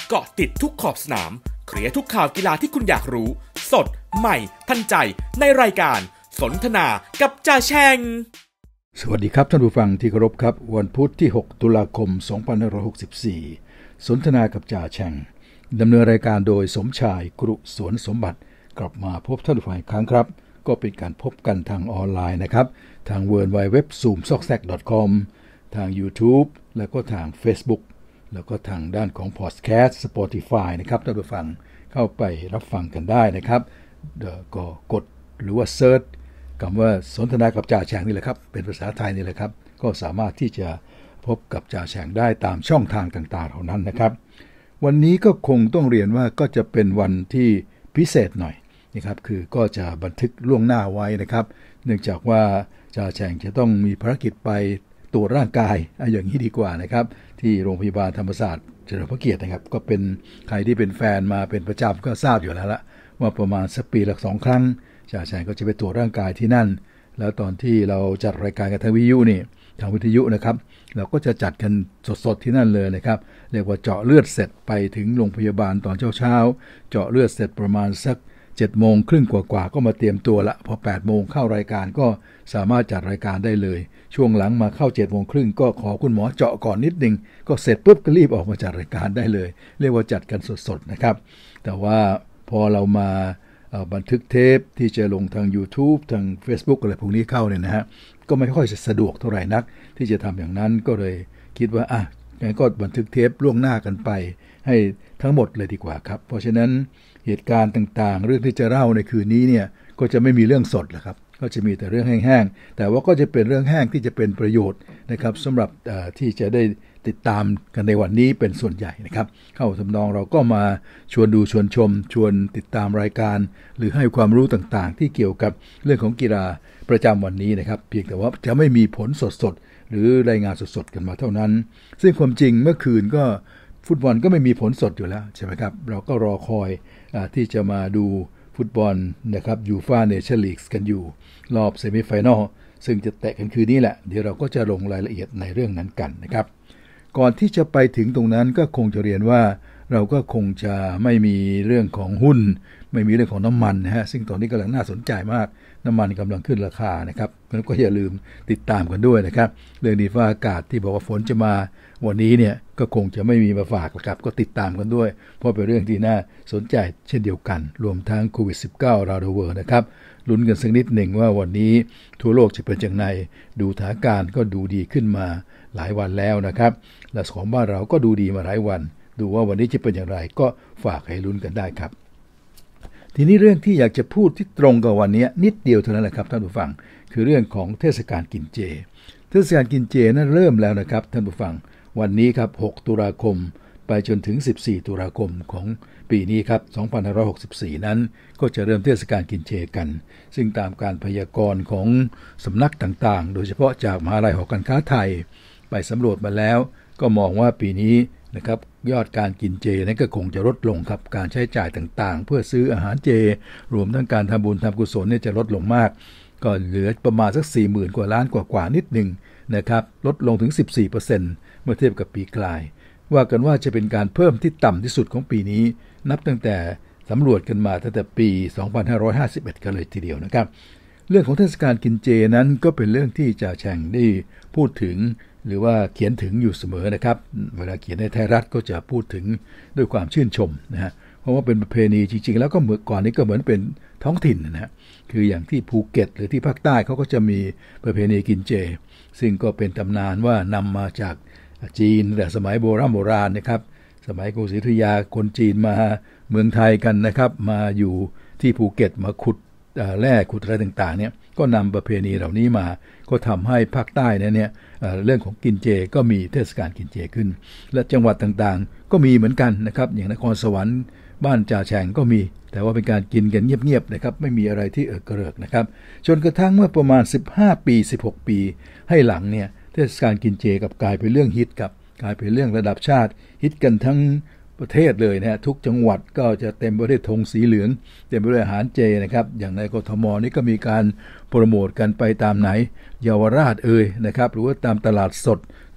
เกาะติดทุกขอบสนามเคลียร์ทุกข่าวกีฬาที่คุณอยากรู้สดใหม่ทันใจในรายการสนทนากับจ่าแฉ่งสวัสดีครับท่านผู้ฟังที่เคารพครับวันพุธที่6ตุลาคม2564สนทนากับจ่าแฉ่งดำเนินรายการโดยสมชายกรุสวนสมบัติกลับมาพบท่านผู้ฟังอีกครั้งครับก็เป็นการพบกันทางออนไลน์นะครับทาง www.zoomsocsack.com ทาง YouTube แล้วก็ทาง Facebook แล้วก็ทางด้านของ Podcast Spotify นะครับท่านผู้ฟังเข้าไปรับฟังกันได้นะครับก็กดหรือว่าเซิร์ชคำว่าสนทนากับจ่าแฉ่งนี่แหละครับเป็นภาษาไทยนี่แหละครับก็สามารถที่จะพบกับจ่าแฉ่งได้ตามช่องทางต่างๆเหล่านั้นนะครับวันนี้ก็คงต้องเรียนว่าก็จะเป็นวันที่พิเศษหน่อยนะครับคือก็จะบันทึกล่วงหน้าไว้นะครับเนื่องจากว่าจ่าแฉ่งจะต้องมีภารกิจไปตรวจร่างกายอย่างนี้ดีกว่านะครับที่โรงพยาบาลธรรมศาสตร์เฉลิมพระเกียรตินะครับก็เป็นใครที่เป็นแฟนมาเป็นประจำก็ทราบอยู่แล้วละว่าประมาณสักปีละ2 ครั้งจ่าแฉ่งก็จะไปตรวจร่างกายที่นั่นแล้วตอนที่เราจัดรายการกันทางวิทยุนี่ทางวิทยุนะครับเราก็จะจัดกันสดๆที่นั่นเลยนะครับเรียกว่าเจาะเลือดเสร็จไปถึงโรงพยาบาลตอนเช้าเจาะเลือดเสร็จประมาณสัก7:30กว่าก็มาเตรียมตัวละพอ8 โมงเข้ารายการก็สามารถจัดรายการได้เลยช่วงหลังมาเข้า7:30ก็ขอคุณหมอเจาะก่อนนิดนึงก็เสร็จปุ๊บก็รีบออกมาจัดรายการได้เลยเรียกว่าจัดกันสดๆนะครับแต่ว่าพอเรามาบันทึกเทปที่จะลงทาง YouTube ทาง Facebook อะไรพวกนี้เข้าเนี่ยนะฮะก็ไม่ค่อยจะสะดวกเท่าไหร่นักที่จะทำอย่างนั้นก็เลยคิดว่างั้นก็บันทึกเทปล่วงหน้ากันไปให้ทั้งหมดเลยดีกว่าครับเพราะฉะนั้นเหตุการณ์ต่างๆเรื่องที่จะเล่าในคืนนี้เนี่ยก็จะไม่มีเรื่องสดแหละครับก็จะมีแต่เรื่องแห้งๆแต่ว่าก็จะเป็นเรื่องแห้งที่จะเป็นประโยชน์นะครับสำหรับที่จะได้ติดตามกันในวันนี้เป็นส่วนใหญ่นะครับเข้าทำนองเราก็มาชวนดูชวนชมชวนติดตามรายการหรือให้ความรู้ต่างๆที่เกี่ยวกับเรื่องของกีฬาประจำวันนี้นะครับเพียงแต่ว่าจะไม่มีผลสดๆหรือรายงานสดๆกันมาเท่านั้นซึ่งความจริงเมื่อคืนก็ฟุตบอลก็ไม่มีผลสดอยู่แล้วใช่ไหมครับเราก็รอคอยที่จะมาดูฟุตบอลนะครับยูฟ่าเนชั่นลีกกันอยู่รอบเซมิไฟแนลซึ่งจะแตะกันคืนนี้แหละเดี๋ยวเราก็จะลงรายละเอียดในเรื่องนั้นกันนะครับก่อนที่จะไปถึงตรงนั้นก็คงจะเรียนว่าเราก็คงจะไม่มีเรื่องของหุ้นไม่มีเรื่องของน้ำมันนะฮะซึ่งตอนนี้กำลังน่าสนใจมากน้ำมันกำลังขึ้นราคานะครับแล้วก็อย่าลืมติดตามกันด้วยนะครับเรื่องดินฟ้าอากาศที่บอกว่าฝนจะมาวันนี้เนี่ยก็คงจะไม่มีมาฝากนะครับก็ติดตามกันด้วยเพราะเป็นเรื่องที่น่าสนใจเช่นเดียวกันรวมทั้งโควิด -19 ราวเวอร์นะครับลุ้นกันสักนิดหนึ่งว่าวันนี้ทั่วโลกจะเป็นอย่างไรดูสถานการณ์ก็ดูดีขึ้นมาหลายวันแล้วนะครับและของบ้านเราก็ดูดีมาหลายวันดูว่าวันนี้จะเป็นอย่างไรก็ฝากให้ลุ้นกันได้ครับทีนี้เรื่องที่อยากจะพูดที่ตรงกับวันนี้นิดเดียวเท่านั้นแหละครับท่านผู้ฟังคือเรื่องของเทศกาลกินเจเทศกาลกินเจนั้นเริ่มแล้วนะครับท่านผู้ฟังวันนี้ครับ6 ตุลาคมไปจนถึง14 ตุลาคมของปีนี้ครับ2564นั้นก็จะเริ่มเทศกาลกินเจกันซึ่งตามการพยากรณ์ของสำนักต่างๆโดยเฉพาะจากมหาวิทยาลัยหอการค้าไทยไปสำรวจมาแล้วก็มองว่าปีนี้นะครับยอดการกินเจนั้นก็คงจะลดลงครับการใช้จ่ายต่างๆเพื่อซื้ออาหารเจรวมทั้งการทำบุญทำกุศลเนี่ยจะลดลงมากก็เหลือประมาณสัก 40,000 กว่าล้านกว่านิดนึงนะครับลดลงถึง 14% เมื่อเทียบกับปีกลายว่ากันว่าจะเป็นการเพิ่มที่ต่ำที่สุดของปีนี้นับตั้งแต่สำรวจกันมาตั้งแต่ปี 2551 กันเลยทีเดียวนะครับเรื่องของเทศกาลกินเจนั้นก็เป็นเรื่องที่จ่าแฉ่งได้พูดถึงหรือว่าเขียนถึงอยู่เสมอนะครับเวลาเขียนในไทยรัฐก็จะพูดถึงด้วยความชื่นชมนะฮะเพราะว่าเป็นประเพณีจริงๆแล้วก็เมื่อก่อนนี้ก็เหมือนเป็นท้องถิ่นนะฮะคืออย่างที่ภูเก็ตหรือที่ภาคใต้เขาก็จะมีประเพณีกินเจซึ่งก็เป็นตำนานว่านำมาจากจีนแต่สมัยโบราณนะครับสมัยกรุงศรีอยุธยาคนจีนมาเมืองไทยกันนะครับมาอยู่ที่ภูเก็ตมาขุดแร่ขุดอะไรต่างๆเนี่ยก็นำประเพณีเหล่านี้มาก็ทำให้ภาคใต้เนี่ยเรื่องของกินเจก็มีเทศกาลกินเจขึ้นและจังหวัดต่างๆก็มีเหมือนกันนะครับอย่างนครสวรรค์บ้านจ่าแฉ่งก็มีแต่ว่าเป็นการกินกันเงียบๆนะครับไม่มีอะไรที่กระเริกนะครับจนกระทั่งเมื่อประมาณ15 ปี 16 ปีให้หลังเนี่ยเทศกาลกินเจกับกลายเป็นเรื่องฮิตกับกลายเป็นเรื่องระดับชาติฮิตกันทั้งประเทศเลยนะฮะทุกจังหวัดก็จะเต็มไปด้วยธงสีเหลืองเต็มไปด้วยอาหารเจนะครับอย่างในกทมนี่ก็มีการโปรโมทกันไปตามไหนเยาวราชนะครับหรือว่าตามตลาดสด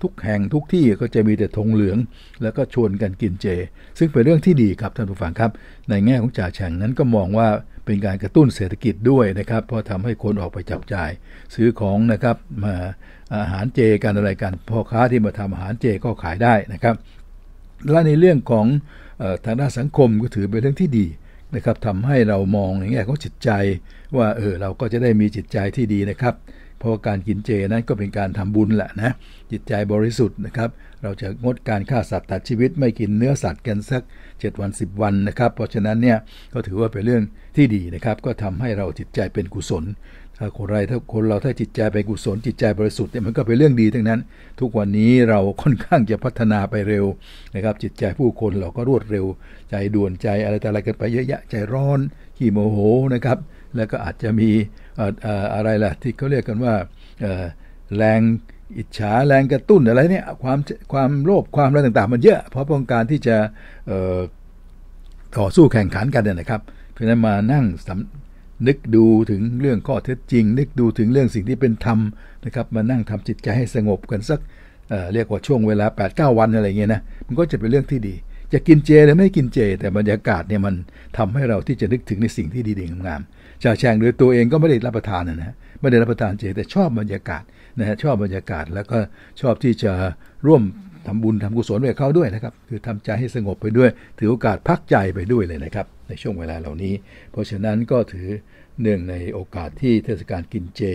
ทุกแห่งทุกที่ก็จะมีแต่ธงเหลืองแล้วก็ชวนกันกินเจซึ่งเป็นเรื่องที่ดีครับท่านผู้ฟังครับในแง่ของจ่าแฉ่งนั้นก็มองว่าเป็นการกระตุ้นเศรษฐกิจด้วยนะครับเพราะทำให้คนออกไปจับจ่ายซื้อของนะครับมาอาหารเจกันอะไรกันพ่อค้าที่มาทำอาหารเจก็ขายได้นะครับและในเรื่องของทางด้านสังคมก็ถือเป็นเรื่องที่ดีนะครับทำให้เรามองในแง่ของจิตใจว่าเราก็จะได้มีจิตใจที่ดีนะครับเพราะการกินเจนั้นก็เป็นการทำบุญแหละนะจิตใจบริสุทธิ์นะครับเราจะงดการฆ่าสัตว์ตัดชีวิตไม่กินเนื้อสัตว์กันสัก7 วัน10 วันนะครับเพราะฉะนั้นเนี่ยก็ถือว่าเป็นเรื่องที่ดีนะครับก็ทำให้เราจิตใจเป็นกุศลถ้าคนเราถ้าจิตใจเป็นกุศลจิตใจบริสุทธิ์เนี่ยมันก็เป็นเรื่องดีทั้งนั้นทุกวันนี้เราค่อนข้างจะพัฒนาไปเร็วนะครับจิตใจผู้คนเราก็รวดเร็วใจด่วนใจอะไรแต่อะไรกันไปเยอะแยะใจร้อนขี้โมโหนะครับแล้วก็อาจจะมีอะไรล่ะที่เขาเรียกกันว่าแรงอิจฉาแรงกระตุ้นอะไรเนี่ยความโลภความอะไรต่างๆมันเยอะเพราะต้องการที่จะต่อสู้แข่งขันกันนะครับเพราะฉะนั้นมานั่งนึกดูถึงเรื่องข้อเท็จจริงนึกดูถึงเรื่องสิ่งที่เป็นธรรมนะครับมานั่งทำจิตใจให้สงบกันสักเรียกว่าช่วงเวลา 8-9 วันอะไรเงี้ยนะมันก็จะเป็นเรื่องที่ดีจะกินเจหรือไม่กินเจแต่บรรยากาศเนี่ยมันทำให้เราที่จะนึกถึงในสิ่งที่ดีๆงามๆจ่าแฉ่งโดยตัวเองก็ไม่ได้รับประทานนะไม่ได้รับประทานเจแต่ชอบบรรยากาศนะฮะชอบบรรยากาศแล้วก็ชอบที่จะร่วมทำบุญทำกุศลกับเขาด้วยนะครับคือทำใจให้สงบไปด้วยถือโอกาสพักใจไปด้วยเลยนะครับในช่วงเวลาเหล่านี้เพราะฉะนั้นก็ถือเนื่องในโอกาสที่เทศกาลกินเจ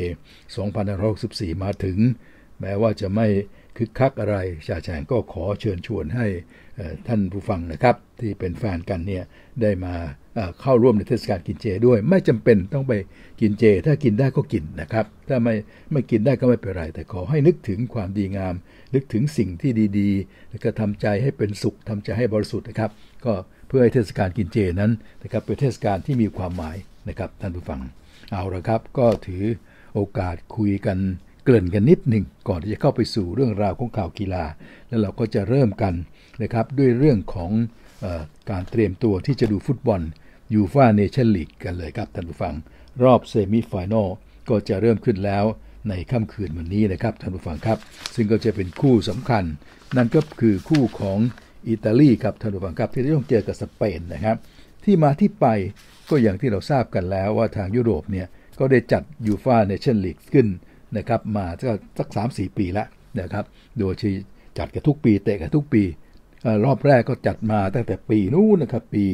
2564มาถึงแม้ว่าจะไม่คึกคักอะไรจ่าแฉ่งก็ขอเชิญชวนให้ท่านผู้ฟังนะครับที่เป็นแฟนกันเนี่ยได้มาเข้าร่วมในเทศกาลกินเจด้วยไม่จำเป็นต้องไปกินเจถ้ากินได้ก็กินนะครับถ้าไม่กินได้ก็ไม่เป็นไรแต่ขอให้นึกถึงความดีงามนึกถึงสิ่งที่ดีๆแล้วก็ทำใจให้เป็นสุขทำใจให้บริสุทธิ์นะครับก็เพื่อให้เทศกาลกินเจนั้นนะครับเป็นเทศกาลที่มีความหมายนะครับท่านผู้ฟังเอาละครับก็ถือโอกาสคุยกันเกริ่นกันนิดหนึ่งก่อนที่จะเข้าไปสู่เรื่องราวของข่าวกีฬาแล้วเราก็จะเริ่มกันนะครับด้วยเรื่องของการเตรียมตัวที่จะดูฟุตบอลยูฟ่าเนชั่นลีกกันเลยครับท่านผู้ฟังรอบเซมิไฟแนลก็จะเริ่มขึ้นแล้วในค่ำคืนวันนี้นะครับท่านผู้ฟังครับซึ่งก็จะเป็นคู่สำคัญนั่นก็คือคู่ของอิตาลีครับท่านผู้ฟังครับที่ต้องเจอกับสเปนนะครับที่มาที่ไปก็อย่างที่เราทราบกันแล้วว่าทางยุโรปเนี่ยก็ได้จัดยูฟ่าเนชั่นลีกขึ้นนะครับมาสัก 3-4 ปีแล้วนะครับโดยที่จัดกันทุกปีเตะกันทุกปีรอบแรกก็จัดมาตั้งแต่ปีนู้นนะครับปี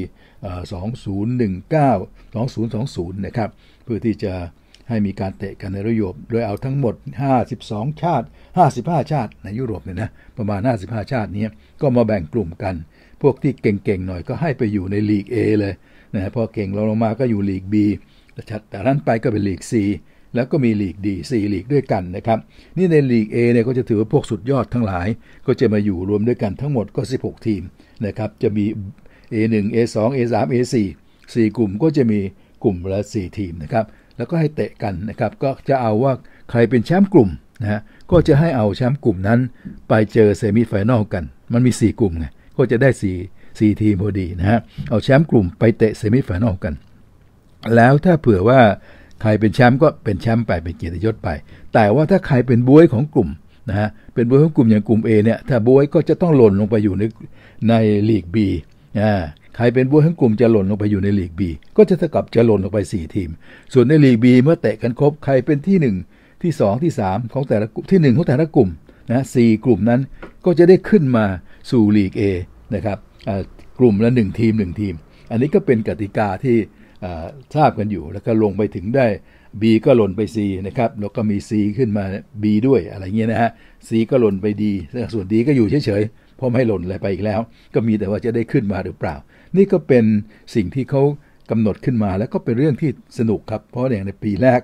2019 2020นะครับเพื่อที่จะให้มีการเตะกันในยุโรปโดยเอาทั้งหมด52ชาติ55ชาติในยุโรปเนี่ยนะประมาณ55ชาตินี้ก็มาแบ่งกลุ่มกันพวกที่เก่งๆหน่อยก็ให้ไปอยู่ในลีก A เลยนะพอเก่งลงมาก็อยู่ลีก B แต่นั้นไปก็เป็นลีก C แล้วก็มีลีก D 4ลีกด้วยกันนะครับนี่ในลีก A เนี่ยก็จะถือว่าพวกสุดยอดทั้งหลายก็จะมาอยู่รวมด้วยกันทั้งหมดก็16ทีมนะครับจะมี A1 A2 A3 A4 4กลุ่มก็จะมีกลุ่มละ4ทีมนะครับแล้วก็ให้เตะกันนะครับก็จะเอาว่าใครเป็นแชมป์กลุ่มนะฮะก็จะให้เอาแชมป์กลุ่มนั้นไปเจอเซมิไฟแนลกันมันมี4กลุ่มไงก็จะได้4ทีมพอดีนะฮะเอาแชมป์กลุ่มไปเตะเซมิไฟแนลกันแล้วถ้าเผื่อว่าใครเป็นแชมป์ก็เป็นแชมป์ไปเป็นเกียรติยศไปแต่ว่าถ้าใครเป็นบ๊วยของกลุ่มนะฮะเป็นบ๊วยของกลุ่มอย่างกลุ่ม A เนี่ยถ้าบ๊วยก็จะต้องหล่นลงไปอยู่ในลีก B ใครเป็นบ๊วยของกลุ่มจะหล่นลงไปอยู่ในลีก B ก็จะเท่ากับจะหล่นลงไป4ทีมส่วนในลีก B เมื่อเตะกันครบใครเป็นที่1ที่2ที่3ของแต่ละกลุ่มที่1ของแต่ละกลุ่มนะ4กลุ่มนั้นก็จะได้ขึ้นมาสู่ลีก A นะครับกลุ่มละ1ทีม1ทีมอันนี้ก็เป็นกติกาที่ทราบกันอยู่แล้วก็ลงไปถึงได้ B ก็หล่นไป C นะครับแล้วก็มี C ขึ้นมา B ด้วยอะไรเงี้ยนะฮะ C ก็หล่นไป D ส่วน D ก็อยู่เฉยๆเพราะไม่หล่นอะไรไปอีกแล้วก็มีแต่ว่าจะได้ขึ้นมาหรือเปล่านี่ก็เป็นสิ่งที่เขากำหนดขึ้นมาแล้วก็เป็นเรื่องที่สนุกครับเพราะอย่างในปีแรก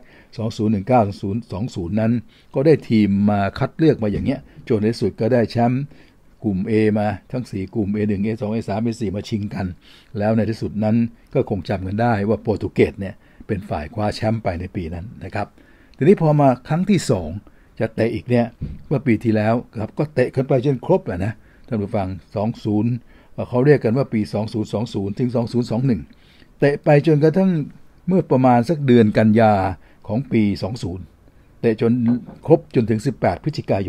2019 2020นั้นก็ได้ทีมมาคัดเลือกมาอย่างเงี้ยจนในสุดก็ได้แชมป์กลุ่ม A มาทั้ง4กลุ่ม A1 A2 A3 A4 มาชิงกันแล้วในที่สุดนั้นก็คงจำกันได้ว่าโปรตุเกสเนี่ยเป็นฝ่ายคว้าแชมป์ไปในปีนั้นนะครับทีนี้พอมาครั้งที่2จะเตะอีกเนี่ยเมื่อปีที่แล้วครับก็เตะกันไปจนครบนะท่านผู้ฟัง20เขาเรียกกันว่าปี2020ถึง2021เตะไปจนกระทั่งเมื่อประมาณสักเดือนกันยาของปี20เตะจนครบจนถึง18พฤศจิกายน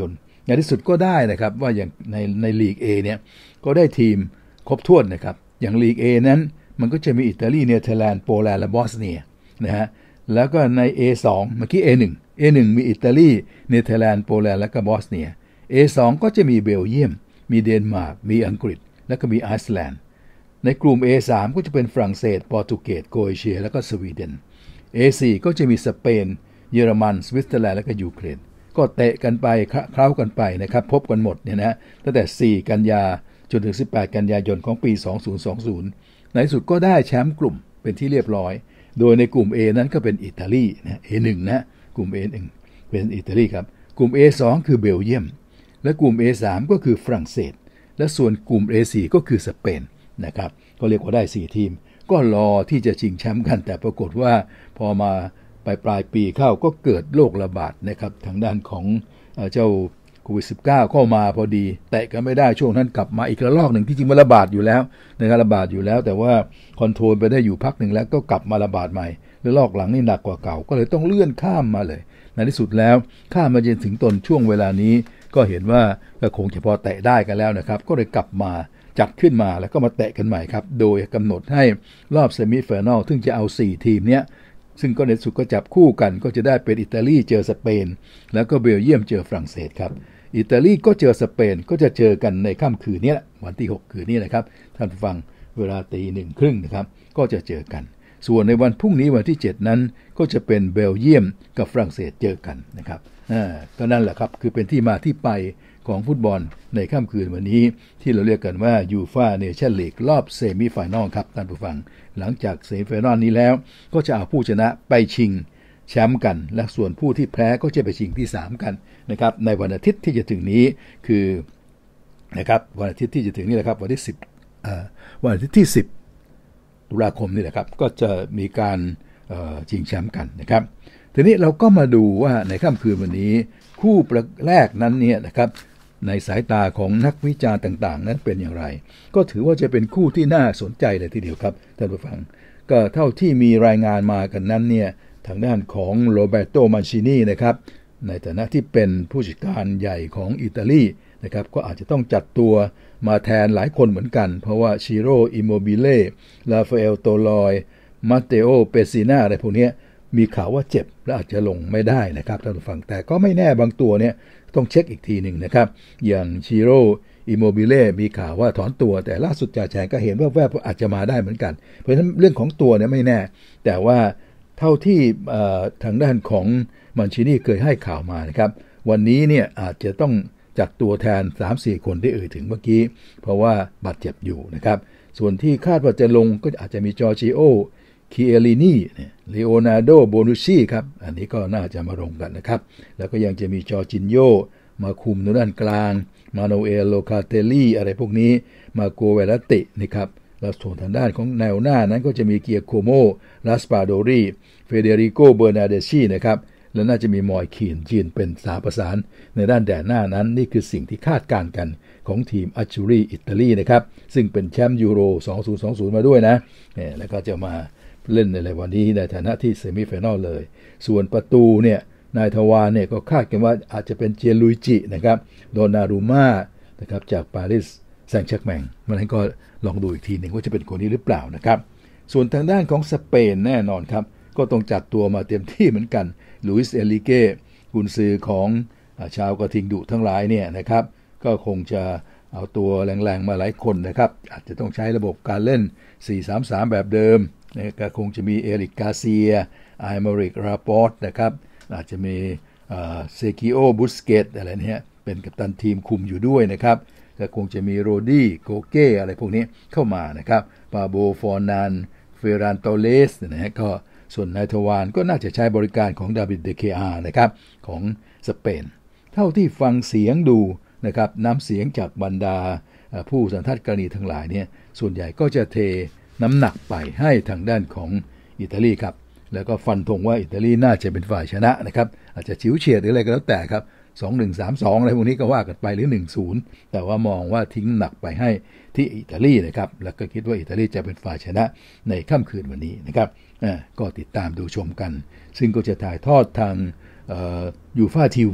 ในที่สุดก็ได้นะครับว่าอย่างในลีก A เนี่ยก็ได้ทีมครบถ้วนนะครับอย่างลีก A นั้นมันก็จะมีอิตาลีเนเธอร์แลนด์โปแลนด์และบอสเนียนะฮะแล้วก็ใน A2 เมื่อกี้ A1 มีอิตาลีเนเธอร์แลนด์โปแลนด์และก็บอสเนีย A2 ก็จะมีเบลเยียมมีเดนมาร์กมีอังกฤษแล้วก็มีไอซ์แลนด์ในกลุ่ม A3 ก็จะเป็นฝรั่งเศสโปรตุเกสโครเอเชียแล้วก็สวีเดน A4 ก็จะมีสเปนเยอรมันสวิตเซอร์แลนด์และก็ยูเครนก็เตะกันไปเคล้ากันไปนะครับพบกันหมดเนี่ยนะตั้งแต่4กันยาจนถึง18กันยายนของปี2020ในสุดก็ได้แชมป์กลุ่มเป็นที่เรียบร้อยโดยในกลุ่ม A นั้นก็เป็นอิตาลีนะ A1 นะกลุ่ม A1 เป็นอิตาลีครับกลุ่ม A2 คือเบลเยียมและกลุ่ม A3 ก็คือฝรั่งเศสและส่วนกลุ่ม A4 ก็คือสเปนนะครับก็เรียกว่าได้4ทีมก็รอที่จะชิงแชมป์กันแต่ปรากฏว่าพอมาปลายปีเข้าก็เกิดโรคระบาดนะครับทางด้านของเจ้าโควิด -19 เข้ามาพอดีแตะกันไม่ได้ช่วงนั้นกลับมาอีกระลอกหนึ่งที่จริงมันระบาดอยู่แล้วนะครับระบาดอยู่แล้วแต่ว่าคอนโทรลไปได้อยู่พักหนึ่งแล้วก็กลับมาระบาดใหม่ระลอกหลังนี่หนักกว่าเก่าก็เลยต้องเลื่อนข้ามมาเลยในที่สุดแล้วข้ามมาจนถึงต้นช่วงเวลานี้ก็เห็นว่าก็คงจะพอแตะได้กันแล้วนะครับก็เลยกลับมาจัดขึ้นมาแล้วก็มาแตะกันใหม่ครับโดยกำหนดให้รอบเซมิไฟแนลซึ่งจะเอา4ทีมเนี้ยซึ่งก็ในสุดก็จับคู่กันก็จะได้เป็นอิตาลีเจอสเปนแล้วก็เบลเยียมเจอฝรั่งเศสครับอิตาลีก็เจอสเปนก็จะเจอกันในค่ำคืนนี้วันที่6คืนนี้นะครับท่านผู้ฟังเวลา 1:30 น.นะครับก็จะเจอกันส่วนในวันพรุ่งนี้วันที่7นั้นก็จะเป็นเบลเยียมกับฝรั่งเศสเจอกันนะครับก็นั่นแหละครับคือเป็นที่มาที่ไปของฟุตบอลในค่ำคืนวันนี้ที่เราเรียกกันว่ายูฟ่าเนชั่นลีกรอบเซมิไฟแนลครับท่านผู้ฟังหลังจากเซมิไฟแนลนี้แล้วก็จะเอาผู้ชนะไปชิงแชมป์กันและส่วนผู้ที่แพ้ก็จะไปชิงที่3กันนะครับในวันอาทิตย์ที่จะถึงนี้คือนะครับวันอาทิตย์ที่จะถึงนี่แหละครับวันที่วันอาทิตย์ที่10ตุลาคมนี่แหละครับก็จะมีการชิงแชมป์กันนะครับทีนี้เราก็มาดูว่าในค่ำคืนวันนี้คู่แรกนั้นเนี่ยนะครับในสายตาของนักวิจารณ์ต่างๆนั้นเป็นอย่างไรก็ถือว่าจะเป็นคู่ที่น่าสนใจเลยทีเดียวครับท่านผู้ฟังก็เท่าที่มีรายงานมากันนั้นเนี่ยทางด้านของโรเบโต มันชินีนะครับในฐานะที่เป็นผู้จัดการใหญ่ของอิตาลีนะครับก็อาจจะต้องจัดตัวมาแทนหลายคนเหมือนกันเพราะว่าชิโร่ อิโมบิเล่ลาฟาเอล โตลอยมาเตโอ เปซิน่าอะไรพวกนี้มีข่าวว่าเจ็บและอาจจะลงไม่ได้นะครับท่านผู้ฟังแต่ก็ไม่แน่บางตัวเนี่ยต้องเช็คอีกทีหนึ่งนะครับอย่างชิโร่ อิโมบิเล่มีข่าวว่าถอนตัวแต่ล่าสุดจ่าแฉงก็เห็นว่าแวบอาจจะมาได้เหมือนกันเพราะฉะนั้นเรื่องของตัวเนี่ยไม่แน่แต่ว่าเท่าที่ทางด้านของมันชินีเคยให้ข่าวมานะครับวันนี้เนี่ยอาจจะต้องจัดตัวแทน 3-4 คนที่ถึงเมื่อกี้เพราะว่าบาดเจ็บอยู่นะครับส่วนที่คาดว่าจะลงก็อาจจะมีจอร์จิโอคิเอลินีลีโอนาร์โด โบนุชชีครับอันนี้ก็น่าจะมาลงกันนะครับแล้วก็ยังจะมีจอร์จินโญมาคุมในด้านกลางมาโนเอล โลคาเตลลี่อะไรพวกนี้มาโกเวลตินะครับแล้วส่วนทางด้านของแนวหน้านั้นก็จะมีเกียโคโม ลาสปาโดรีเฟเดริโก เบอร์นาเดชีนะครับแล้วน่าจะมีมอยคีนจีนเป็นสามประสานในด้านแดนหน้านั้นนี่คือสิ่งที่คาดการณ์กันของทีมอัจจูรีอิตาลีนะครับซึ่งเป็นแชมป์ยูโร2020มาด้วยนะแล้วก็จะมาเล่นในวันนี้ในฐานะที่เซมิไฟแนลเลยส่วนประตูเนี่ยนายทวารเนี่ยก็คาดกันว่าอาจจะเป็นเจลุยจินะครับโดนารูม่านะครับจากปารีสแซงต์แชร์กแมงมันก็ลองดูอีกทีหนึ่งว่าจะเป็นคนนี้หรือเปล่านะครับส่วนทางด้านของสเปนแน่นอนครับก็ต้องจัดตัวมาเต็มที่เหมือนกันลุยส์ เอลิเก้กุนซือของชาวกระทิงดุทั้งหลายเนี่ยนะครับก็คงจะเอาตัวแรงๆมาหลายคนนะครับอาจจะต้องใช้ระบบการเล่น 4-3-3 แบบเดิมก็คงจะมีเอริก กาเซียไอมาริก ราปอร์ตนะครับอาจจะมีเซกิโอ บุสเกตอะไรเนี่ยเป็นกัปตันทีมคุมอยู่ด้วยนะครับก็คงจะมีโรดี้ โกเก้อะไรพวกนี้เข้ามานะครับปาโบ ฟอร์นานเฟรันโตเลสนะฮะก็ส่วนนายทวารก็น่าจะใช้บริการของดาวิด เดเคอานะครับของสเปนเท่าที่ฟังเสียงดูนะครับน้ำเสียงจากบรรดาผู้สันทัดกรณีทั้งหลายเนี่ยส่วนใหญ่ก็จะเทน้ำหนักไปให้ทางด้านของอิตาลีครับแล้วก็ฟันธงว่าอิตาลีน่าจะเป็นฝ่ายชนะนะครับอาจจะฉิวเฉียดหรืออะไรก็แล้วแต่ครับ 2-1 3-2 อะไรพวกนี้ก็ว่ากันไปหรือ 1-0 แต่ว่ามองว่าทิ้งหนักไปให้ที่อิตาลีนะครับแล้วก็คิดว่าอิตาลีจะเป็นฝ่ายชนะในค่ำคืนวันนี้นะครับก็ติดตามดูชมกันซึ่งก็จะถ่ายทอดทางยูฟ่าทีวี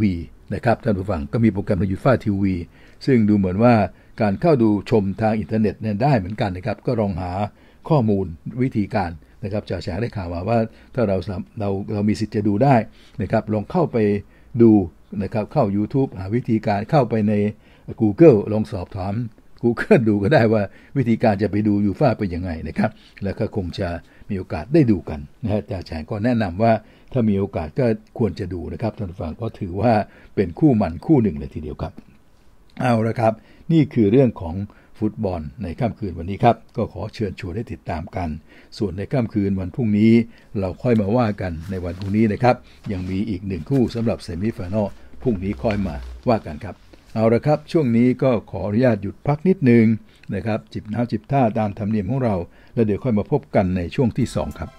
นะครับท่านผู้ฟังก็มีโปรแกรมในยูฟ่าทีวีซึ่งดูเหมือนว่าการเข้าดูชมทางอินเทอร์เน็ตเนี่ยได้เหมือนกันนะครับก็ลองหาข้อมูลวิธีการนะครับจะแชร์ได้ข่าวมาว่าถ้าเรามีสิทธิ์จะดูได้นะครับลองเข้าไปดูนะครับเข้า YouTube หาวิธีการเข้าไปใน Google ลองสอบถาม Google ดูก็ได้ว่าวิธีการจะไปดูยูฟ่าเป็นยังไงนะครับแล้วก็คงจะมีโอกาสได้ดูกันนะฮะจ่าแฉงก็แนะนำว่าถ้ามีโอกาสก็ควรจะดูนะครับท่านผู้ฟังเพราะถือว่าเป็นคู่มันคู่หนึ่งเลยทีเดียวครับเอาละครับนี่คือเรื่องของฟุตบอลในค่ำคืนวันนี้ครับก็ขอเชิญชวนให้ติดตามกันส่วนในค่ำคืนวันพรุ่งนี้เราค่อยมาว่ากันในวันพรุ่งนี้นะครับยังมีอีก1คู่สำหรับเซมิไฟนอลพรุ่งนี้ค่อยมาว่ากันครับเอาละครับช่วงนี้ก็ขออนุญาตหยุดพักนิดนึงนะครับจิบน้ำจิบท่าตามธรรมเนียมของเราแล้วเดี๋ยวค่อยมาพบกันในช่วงที่2ครับ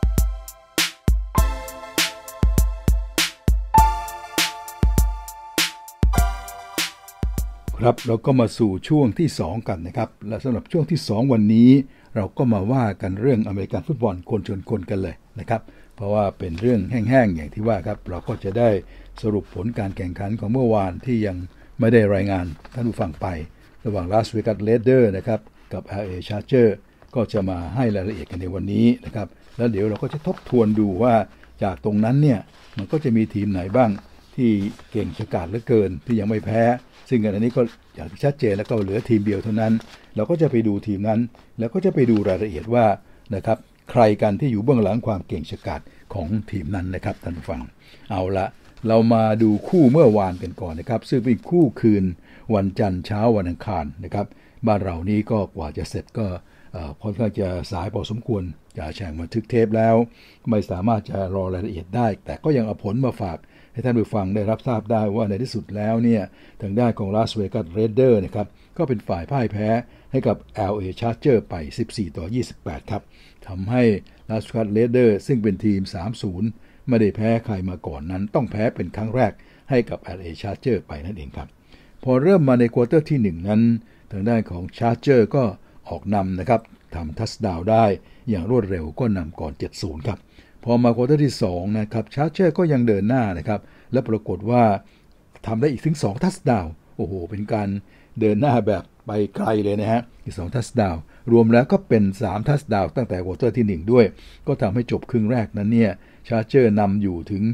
ครับเราก็มาสู่ช่วงที่2กันนะครับและสำหรับช่วงที่2วันนี้เราก็มาว่ากันเรื่องอเมริกันฟุตบอลคนชนคนกันเลยนะครับเพราะว่าเป็นเรื่องแห้งๆอย่างที่ว่าครับเราก็จะได้สรุปผลการแข่งขันของเมื่อวานที่ยังไม่ได้รายงานท่านผู้ฟังไประหว่าง Las Vegas Raiders นะครับกับ LA Chargers ก็จะมาให้รายละเอียดกันในวันนี้นะครับแล้วเดี๋ยวเราก็จะทบทวนดูว่าจากตรงนั้นเนี่ยมันก็จะมีทีมไหนบ้างที่เก่งฉกาจเหลือเกินที่ยังไม่แพ้ซึ่งอันนี้ก็อย่างที่ชัดเจนแล้วก็เหลือทีมเดียวเท่านั้นเราก็จะไปดูทีมนั้นแล้วก็จะไปดูรายละเอียดว่านะครับใครกันที่อยู่เบื้องหลังความเก่งฉกาจของทีมนั้นนะครับท่านผู้ฟังเอาละเรามาดูคู่เมื่อวานกันก่อนนะครับซึ่งเป็นคู่คืนวันจันทร์เช้าวันอังคารนะครับบ้านเรานี้ก็กว่าจะเสร็จก็ค่อนข้างจะสายพอสมควรจะแข่งบันทึกเทปแล้วไม่สามารถจะรอรายละเอียดได้แต่ก็ยังเอาผลมาฝากให้ท่านผู้ฟังได้รับทราบได้ว่าในที่สุดแล้วเนี่ยทางด้านของ Las Vegas Raiders นะครับก็เป็นฝ่ายพ่ายแพ้ให้กับ LA Chargers ไป14-28ครับทำให้ Las Vegas Raiders ซึ่งเป็นทีม 3-0 ไม่ได้แพ้ใครมาก่อนนั้นต้องแพ้เป็นครั้งแรกให้กับ LA Chargers ไปนั่นเองครับพอเริ่มมาในควอเตอร์ที่1นั้นทางด้านของ Chargers ก็ออกนำนะครับทำทัชดาวน์ได้อย่างรวดเร็วก็นำก่อน 7-0 ครับพอมาควอเตอร์ที่2นะครับชาร์เจอร์ก็ยังเดินหน้านะครับและปรากฏว่าทำได้อีกถึง2ทัชดาวน์โอ้โหเป็นการเดินหน้าแบบไปไกลเลยนะฮะอีก2ทัชดาวน์รวมแล้วก็เป็น3ทัชดาวน์ตั้งแต่ควอเตอร์ที่1ด้วยก็ทำให้จบครึ่งแรกนั้นเนี่ยชาร์เจอร์นำอยู่ถึง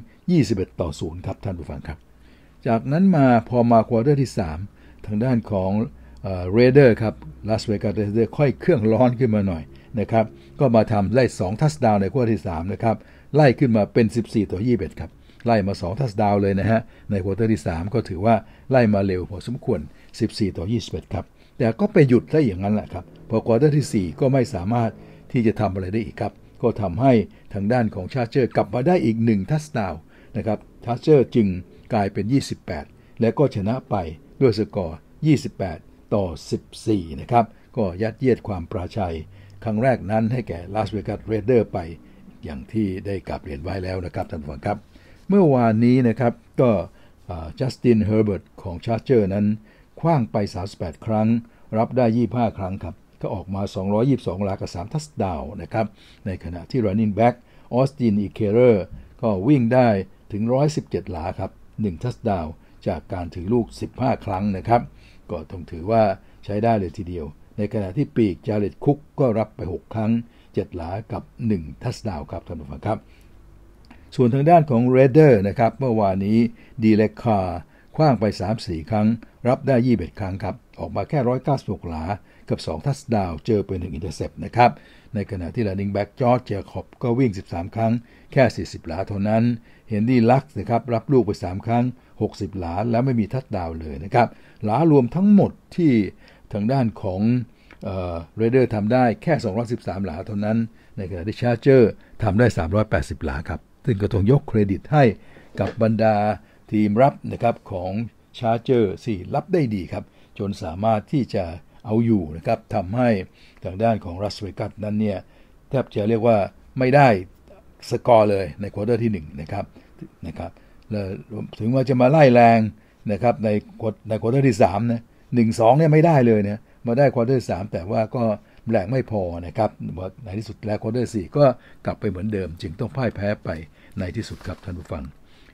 21-0ครับท่านผู้ฟังครับจากนั้นมาพอมาควอเตอร์ที่3ทางด้านของRaiders ครับ Las Vegas Raiders ค่อยเครื่องร้อนขึ้นมาหน่อยนะครับก็มาทำไล่2ทัชดาวน์ในควอเตอร์ที่3นะครับไล่ขึ้นมาเป็น14-21ครับไล่มา2ทัชดาวน์เลยนะฮะในควอเตอร์ที่3ก็ถือว่าไล่มาเร็วพอสมควร14-21ครับแต่ก็ไปหยุดซะอย่างนั้นแหละครับพอควอเตอร์ที่4ก็ไม่สามารถที่จะทำอะไรได้อีกครับก็ทำให้ทางด้านของชาร์เจอร์กลับมาได้อีก1ทัชดาวน์นะครับชาร์เจอร์จึงกลายเป็น28และก็ชนะไปด้วยสกอร์28-14นะครับก็ยัดเยียดความปราชัยครั้งแรกนั้นให้แก่ Las Vegas Raiders ไปอย่างที่ได้กลับเรียนไว้แล้วนะครับท่านผู้ฟังครับเมื่อวานนี้นะครับก็จัสตินเฮอร์เบิร์ตของ Charger นั้นขว้างไป38ครั้งรับได้25ครั้งครับก็ออกมา222หลากับ3ทัชดาวน์นะครับในขณะที่ running back ออสตินอีเคเรอร์ก็วิ่งได้ถึง117หลาครับ1ทัชดาวน์จากการถือลูก15ครั้งนะครับก็ต้องถือว่าใช้ได้เลยทีเดียวในขณะที่ปีกจาเร็ดคุกก็รับไป6ครั้ง7หลากับ1ทัชดาวน์ครับท่านผู้ฟังครับส่วนทางด้านของ Raider นะครับเมื่อวานนี้ดีเลคคาร์ขว้างไป 3-4 ครั้งรับได้21ครั้งครับออกมาแค่196หลากับ2ทัชดาวน์เจอไป1อินเตอร์เซปต์นะครับในขณะที่ running back จอร์จ เจคอบก็วิ่ง13ครั้งแค่40หลาเท่านั้นเฮนรี่ลักซ์นะครับรับลูกไป3ครั้ง60หลาแล้วไม่มีทัชดาวน์เลยนะครับหลารวมทั้งหมดที่ทางด้านของRaider ทำได้แค่213หลาเท่านั้นในขณะที่ Charger ทำได้380หลาครับซึ่งก็ต้องยกเครดิตให้กับบรรดาทีมรับนะครับของ Charger ที่รับได้ดีครับจนสามารถที่จะเอาอยู่นะครับทำให้ทางด้านของ Las Vegas นั้นเนี่ยแทบจะเรียกว่าไม่ได้สกอร์เลยในควอเตอร์ที่1นะครับถึงว่าจะมาไล่แรงนะครับในควอเตอร์ที่3นะ 1-2 เนี่ยไม่ได้เลยเนี่ยมาได้ควอเตอร์3แต่ว่าก็แรงไม่พอนะครับในที่สุดแล้วควอเตอร์4ก็กลับไปเหมือนเดิมจึงต้องพ่ายแพ้ไปในที่สุดครับท่านผู้ฟัง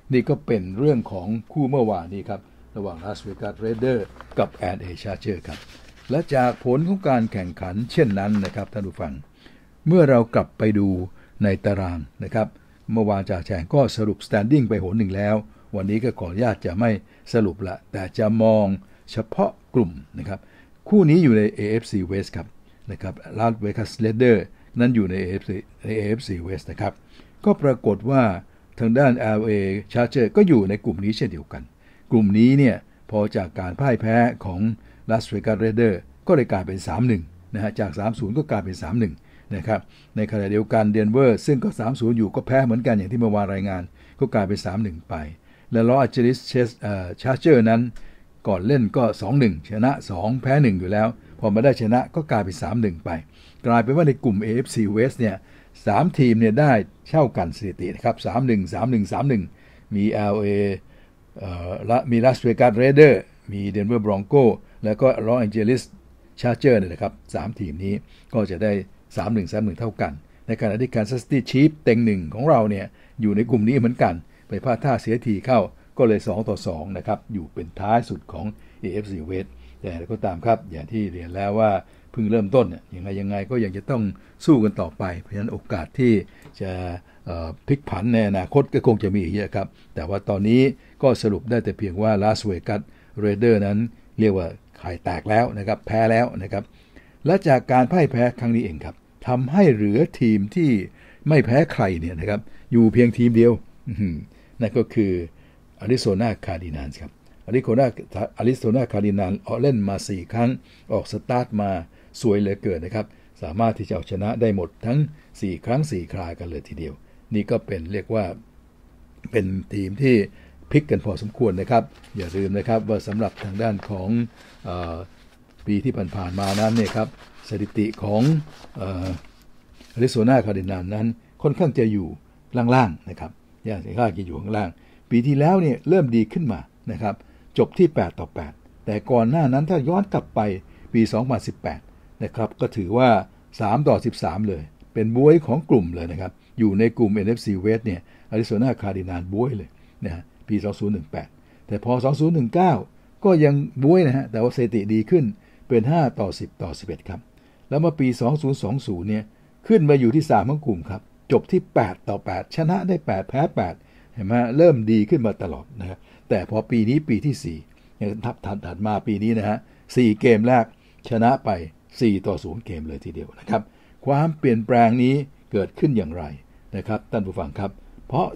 นี่ก็เป็นเรื่องของคู่เมื่อวานนี้ครับระหว่าง Las Vegas Raiders กับ LA Chargers ครับและจากผลของการแข่งขันเช่นนั้นนะครับท่านผู้ฟังเมื่อเรากลับไปดูในตารางนะครับเมื่อวานจ่าแฉงก็สรุป standing ไปหนหนึ่งแล้ววันนี้ก็ขออนุญาตจะไม่สรุปละแต่จะมองเฉพาะกลุ่มนะครับคู่นี้อยู่ใน AFC West ครับนะครับ Las Vegas Raiders นั้นอยู่ใน AFC West นะครับก็ปรากฏว่าทางด้าน LA Chargers ก็อยู่ในกลุ่มนี้เช่นเดียวกันกลุ่มนี้เนี่ยพอจากการพ่ายแพ้ของ Las Vegas Raiders ก็เลยกลายเป็น 3-1 นะฮะจาก 3-0 ก็กลายเป็น 3-1 นะครับในขณะเดียวกันเดนเวอร์ซึ่งก็ 3-0 อยู่ก็แพ้เหมือนกันอย่างที่เมื่อวานรายงานก็กลายเป็น 3-1 ไปและลอสแอนเจลิสชาร์เจอร์นั้นก่อนเล่นก็ 2-1 ชนะ 2 แพ้ 1 อยู่แล้วพอมาได้ชนะก็กลายเป็น 3-1 ไปกลายเป็นว่าในกลุ่ม AFC West เนี่ย3ทีมเนี่ยได้เท่ากันสถิตินะครับ 3-1 3-1 3-1 มี LA มี Las Vegas Raiders มี Denver Broncos แล้วก็ Los Angeles Chargers เนี่ยนะครับ3ทีมนี้ก็จะได้ 3-1 3-1 เท่ากันในขณะที่ Kansas City Chiefs เต็ง1ของเราเนี่ยอยู่ในกลุ่มนี้เหมือนกันไปพลาดท่าเสียทีเข้าก็เลย2-2นะครับอยู่เป็นท้ายสุดของ AFC West แต่ก็ตามครับอย่างที่เรียนแล้วว่าเพิ่งเริ่มต้นยังไงก็ยังจะต้องสู้กันต่อไปเพราะฉะนั้นโอกาสที่จะพลิกผันในอนาคตก็คงจะมีเยอะครับแต่ว่าตอนนี้ก็สรุปได้แต่เพียงว่า Las Vegas Raiders นั้นเรียกว่าไข่แตกแล้วนะครับแพ้แล้วนะครับและจากการพ่ายแพ้ครั้งนี้เองครับทำให้เหลือทีมที่ไม่แพ้ใครเนี่ยนะครับอยู่เพียงทีมเดียวนั่นก็คือ Arizona Cardinals ครับ Arizona Cardinals เล่นมา4ครั้งออกสตาร์ทมาสวยเหลือเกินนะครับสามารถที่จะเอาชนะได้หมดทั้ง4ครั้ง4ครากันเลยทีเดียวนี่ก็เป็นเรียกว่าเป็นทีมที่พลิกกันพอสมควรนะครับอย่าลืมนะครับว่าสำหรับทางด้านของปีที่ผ่านๆมานั้นเนี่ยครับสถิติของArizona Cardinals นั้นค่อนข้างจะอยู่ล่างๆนะครับอย่างที่ข้าจะอยู่ข้างล่างปีที่แล้วเนี่ยเริ่มดีขึ้นมานะครับจบที่8-8แต่ก่อนหน้านั้นถ้าย้อนกลับไปปี2018นะครับก็ถือว่า3-13เลยเป็นบ๊วยของกลุ่มเลยนะครับอยู่ในกลุ่ม NFC West เนี่ย Arizona Cardinals บ๊วยเลยนะปี2018แต่พอ2019ก็ยังบ๊วยนะฮะแต่ว่าสถิติดีขึ้นเป็น5-10-11ครับแล้วมาปี2020เนี่ยขึ้นมาอยู่ที่3ของกลุ่มครับจบที่8-8ชนะได้8แพ้8เห็นไหมเริ่มดีขึ้นมาตลอดนะครับแต่พอปีนี้ปีที่4อย่างถัดมาปีนี้นะฮะ4เกมแรกชนะไป4-0เกมเลยทีเดียวนะครับความเปลี่ยนแปลงนี้เกิดขึ้นอย่างไรนะครับท่านผู้ฟังครับเพราะ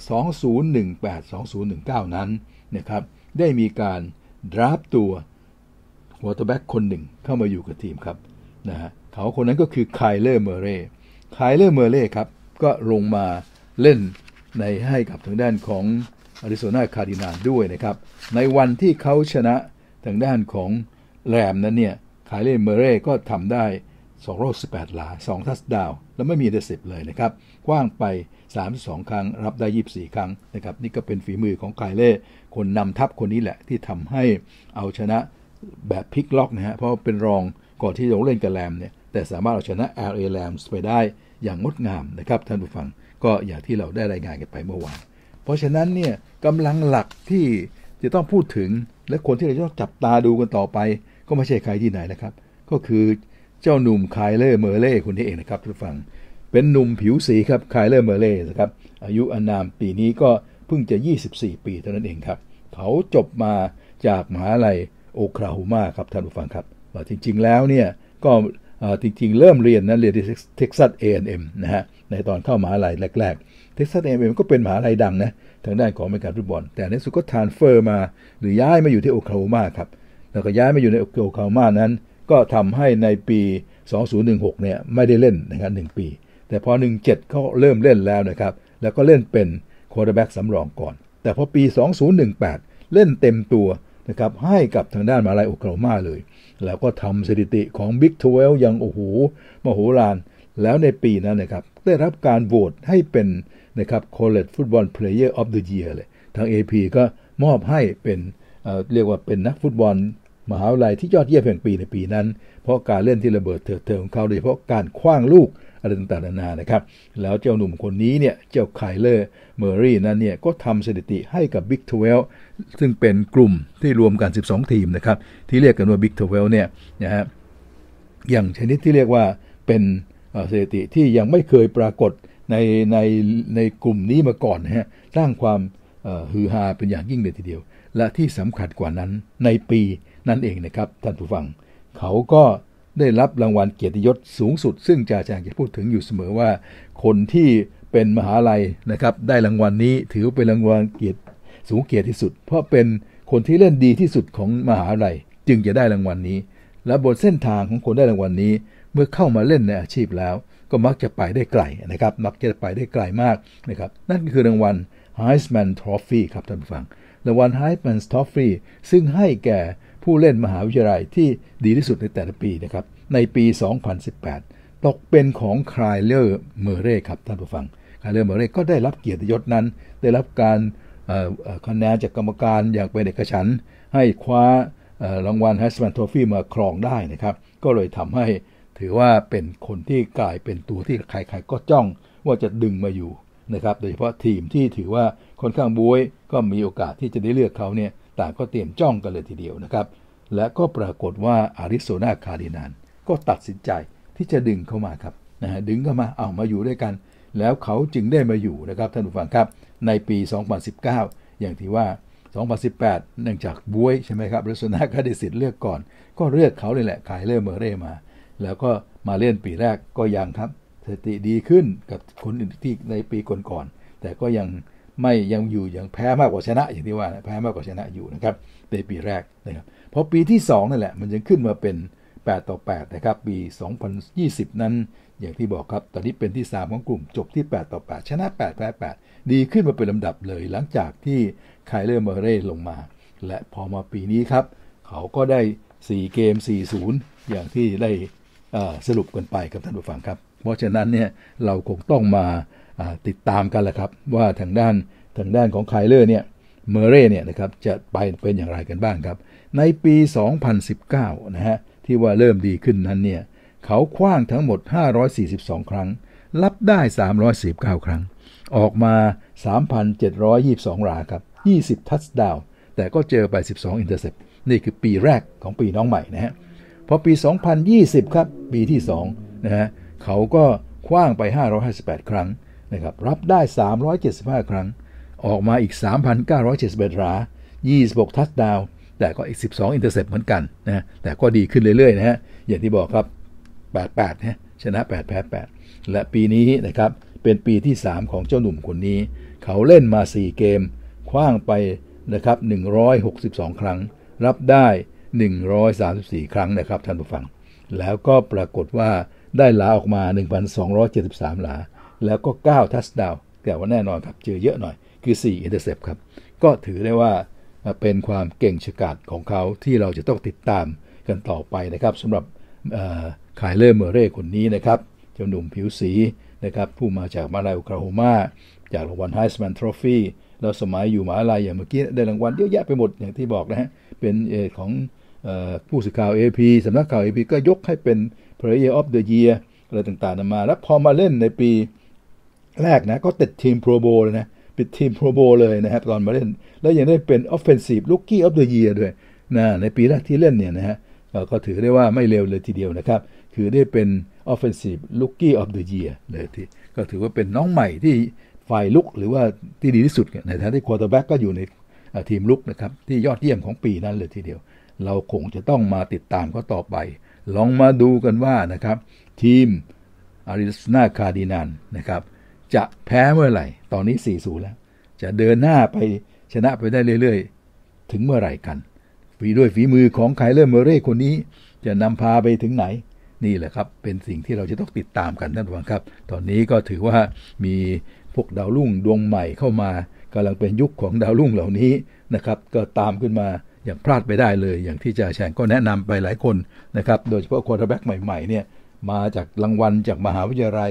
2018-2019นั้นนะครับได้มีการดราฟตัวควอเตอร์แบ็กคนหนึ่งเข้ามาอยู่กับทีมครับนะฮะเขาคนนั้นก็คือไคลเลอร์เมอร์เร่ครับก็ลงมาเล่นในให้กับทางด้านของ Arizona Cardinals ด้วยนะครับในวันที่เขาชนะทางด้านของแรมนั้นเนี่ยไคลเลอร์เมอร์เร่ก็ทำได้218หลา2ทัชดาวน์แล้วไม่มีอินเตอร์เซปเลยนะครับกว้างไป32ครั้งรับได้24ครั้งนะครับนี่ก็เป็นฝีมือของไคลเลอร์คนนำทัพคนนี้แหละที่ทำให้เอาชนะแบบพลิกล็อกนะฮะเพราะเป็นรองก่อนที่จะเล่นกับแรมเนี่ยแต่สามารถเอาชนะ LA Rams ไปได้อย่างงดงามนะครับท่านผู้ฟังก็อย่างที่เราได้รายงานกันไปเมื่อวานเพราะฉะนั้นเนี่ยกำลังหลักที่จะต้องพูดถึงและคนที่เราจะต้องจับตาดูกันต่อไปก็ไม่ใช่ใครที่ไหนนะครับก็คือเจ้าหนุ่มไคลเลอร์เมอร์เร่คนนี้เองนะครับท่านผู้ฟังเป็นหนุ่มผิวสีครับไคลเลอร์เมอร์เร่นะครับอายุอานามปีนี้ก็เพิ่งจะ24ปีเท่านั้นเองครับเขาจบมาจากมหาวิทยาลัยโอคลาโฮมาครับท่านผู้ฟังครับจริงๆแล้วเนี่ยก็จริงๆเริ่มเรียนที่เท็กซัส A&M นะฮะในตอนเข้ามหาวิทยาลัยแรกๆเท็กซัส A&M ก็เป็นมหาวิทยาลัยดังนะทางด้านของอเมริกันฟุตบอลแต่ในสุดก็ทรานสเฟอร์มาหรือย้ายมาอยู่ที่โอคลาโฮมาครับแล้วก็ย้ายมาอยู่ในโอคลาโฮมานั้นก็ทำให้ในปี2016เนี่ยไม่ได้เล่นนะครับ1ปีแต่พอ17เขาเริ่มเล่นแล้วนะครับแล้วก็เล่นเป็นควอเตอร์แบ็กสำรองก่อนแต่พอปี2018เล่นเต็มตัวนะครับให้กับทางด้านมหาวิทยาลัยโอคลาโฮมาเลยแล้วก็ทำสถิติของ Big 12อย่างโอ้โหมโหฬารแล้วในปีนั้นนะครับได้รับการโหวตให้เป็นนะครับ College Football Player of the Year เลยทาง AP ก็มอบให้เป็นเรียกว่าเป็นนักฟุตบอลมหาวิทยาลัยที่ยอดเยี่ยมแห่งปีในปีนั้นเพราะการเล่นที่ระเบิดเถิดเทิงของเขาโดยเฉพาะการขว้างลูกอะไรต่างๆนานานะครับแล้วเจ้าหนุ่มคนนี้เนี่ยเจ้าไคลเลอร์เมอร์รีนั้นเนี่ยก็ทำสถิติให้กับ Big 12ซึ่งเป็นกลุ่มที่รวมกัน12ทีมนะครับที่เรียกกันว่า Big 12เนี่ยนะฮะอย่างชนิดที่เรียกว่าเป็นสถิติที่ยังไม่เคยปรากฏในกลุ่มนี้มาก่อนนะฮะสร้างความฮือฮาเป็นอย่างยิ่งเลยทีเดียวและที่สำคัญกว่านั้นในปีนั้นเองนะครับท่านผู้ฟังเขาก็ได้รับรางวัลเกียรติยศสูงสุดซึ่งจ่าแจงจะพูดถึงอยู่เสมอว่าคนที่เป็นมหาลัยนะครับได้รางวัลนี้ถือเป็นรางวัลเกียรติสูงเกียรติที่สุดเพราะเป็นคนที่เล่นดีที่สุดของมหาลัยจึงจะได้รางวัลนี้และบนเส้นทางของคนได้รางวัลนี้เมื่อเข้ามาเล่นในอาชีพแล้วก็มักจะไปได้ไกลนะครับมักจะไปได้ไกลมากนะครับนั่นคือรางวัล Heisman Trophy ครับท่านผู้ฟังรางวัล Heisman Trophy ซึ่งให้แก่ผู้เล่นมหาวิทยาลัยที่ดีที่สุดในแต่ละปีนะครับในปี 2018 ตกเป็นของไคลเลอร์เมอร์เรย์ครับท่านผู้ฟังไคลเลอร์เมอร์เรย์ก็ได้รับเกียรติยศนั้นได้รับการคะแนนจากกรรมการอย่างเป็นเอกฉันท์ให้คว้ารางวัล Heisman Trophy มาครองได้นะครับก็เลยทำให้ถือว่าเป็นคนที่กลายเป็นตัวที่ใครๆก็จ้องว่าจะดึงมาอยู่นะครับโดยเฉพาะทีมที่ถือว่าค่อนข้างบ๊วยก็มีโอกาสที่จะได้เลือกเขาเนี่ยต่างก็เตรียมจ้องกันเลยทีเดียวนะครับและก็ปรากฏว่าอาริโซนาคาร์ดินัลก็ตัดสินใจที่จะดึงเข้ามาครับนะฮะดึงเข้ามาเอามาอยู่ด้วยกันแล้วเขาจึงได้มาอยู่นะครับท่านผู้ฟังครับในปี 2019 อย่างที่ว่า 2018 เนื่องจากบ๊วยใช่ไหมครับอาริโซนาก็ได้สิทธิ์เลือกก่อนก็เลือกเขาเลยแหละไคลเลอร์เมอร์เรย์มาแล้วก็มาเล่นปีแรกก็ยังครับสถิติดีขึ้นกับคนอื่นที่ในปีก่อนๆแต่ก็ยังอยู่ยังแพ้มากกว่าชนะอย่างที่ว่าแพ้มากกว่าชนะอยู่นะครับในปีแรกนะครับพอปีที่2นั่นแหละมันยังขึ้นมาเป็น8-8นะครับปี 2020 นั้นอย่างที่บอกครับตอนนี้เป็นที่3ของกลุ่มจบที่8-8ชนะ8แพ้8ดีขึ้นมาเป็นลำดับเลยหลังจากที่ไคลเลอร์เมอร์เรย์ลงมาและพอมาปีนี้ครับเขาก็ได้4เกม 4-0 อย่างที่ได้สรุปกันไปครับท่านผู้ฟังครับเพราะฉะนั้นเนี่ยเราคงต้องมาติดตามกันแหละครับว่าทางด้านของไคลเลอร์เนี่ยเมอร์เรย์เนี่ยนะครับจะไปเป็นอย่างไรกันบ้างครับในปี 2019 นะฮะที่ว่าเริ่มดีขึ้นนั้นเนี่ยเขาขว้างทั้งหมด542ครั้งรับได้319ครั้งออกมา 3,722 หลาครับ20ทัชดาวน์แต่ก็เจอไป12อินเตอร์เซปนี่คือปีแรกของปีน้องใหม่นะฮะพอปี 2020 ครับปีที่2นะฮะเขาก็ขว้างไป558ครั้งนะครับรับได้375ครั้งออกมาอีก 3,971 หลา26ทัชดาวน์แต่ก็อีก12อินเตอร์เซปเหมือนกันนะแต่ก็ดีขึ้นเรื่อยๆนะฮะอย่างที่บอกครับ8-8นะชนะ8แพ้8และปีนี้นะครับเป็นปีที่3ของเจ้าหนุ่มคนนี้เขาเล่นมา4เกมขว้างไปนะครับ162ครั้งรับได้134ครั้งนะครับท่านผู้ฟังแล้วก็ปรากฏว่าได้หลาออกมา 1,273 หลาแล้วก็9ทัชดาวน์แต่ว่าแน่นอนครับเจอเยอะหน่อยคือ4อินเตอร์เซปครับก็ถือได้ว่าเป็นความเก่งฉกาจของเขาที่เราจะต้องติดตามกันต่อไปนะครับสำหรับไคลเลอร์เมอร์เรย์คนนี้นะครับเจ้าหนุ่มผิวสีนะครับผู้มาจากมหาวิทยาลัยโอคลาโฮมาจากรางวัล Heisman Trophy แล้วสมัยอยู่มหาวิทยาลัยอย่างเมื่อกี้ได้รางวัลเยอะแยะไปหมดอย่างที่บอกนะฮะเป็นของผู้สื่อข่าว AP สำนักข่าว AP ก็ยกให้เป็น Player of the Year อะไรต่างๆมาแล้วพอมาเล่นในปีแรกนะก็ติดทีม Pro Bowl เลยนะปิดทีม Pro Bowl เลยนะครับตอนมาเล่นแล้วยังได้เป็น Offensive Rookie of the Year ด้วยนะในปีแรกที่เล่นเนี่ยนะฮะก็ถือได้ว่าไม่เลวเลยทีเดียวนะครับคือได้เป็น Offensive Rookie of the Year เลยที่ก็ถือว่าเป็นน้องใหม่ที่ฝ่ายลุกหรือว่าที่ดีที่สุดในฐานะที่ Quarterback ก็อยู่ในทีมลุกนะครับที่ยอดเยี่ยมของปีนั้นเลยทีเดียวเราคงจะต้องมาติดตามเขาต่อไปลองมาดูกันว่านะครับทีมอาริโซนาคาร์ดินัลนะครับจะแพ้เมื่อไหร่ตอนนี้ 4-0 แล้วจะเดินหน้าไปชนะไปได้เรื่อยๆถึงเมื่อไหร่กันด้วยฝีมือของไคลเลอร์เมอร์เรย์คนนี้จะนำพาไปถึงไหนนี่แหละครับเป็นสิ่งที่เราจะต้องติดตามกันท่านผู้ฟังครับตอนนี้ก็ถือว่ามีพวกดาวรุ่งดวงใหม่เข้ามากำลังเป็นยุคของดาวรุ่งเหล่านี้นะครับก็ตามขึ้นมาอย่างพลาดไปได้เลยอย่างที่จ่าแฉงก็แนะนำไปหลายคนนะครับโดยเฉพาะควอเตอร์แบ็กใหม่ๆเนี่ยมาจากรางวัลจากมหาวิทยาลัย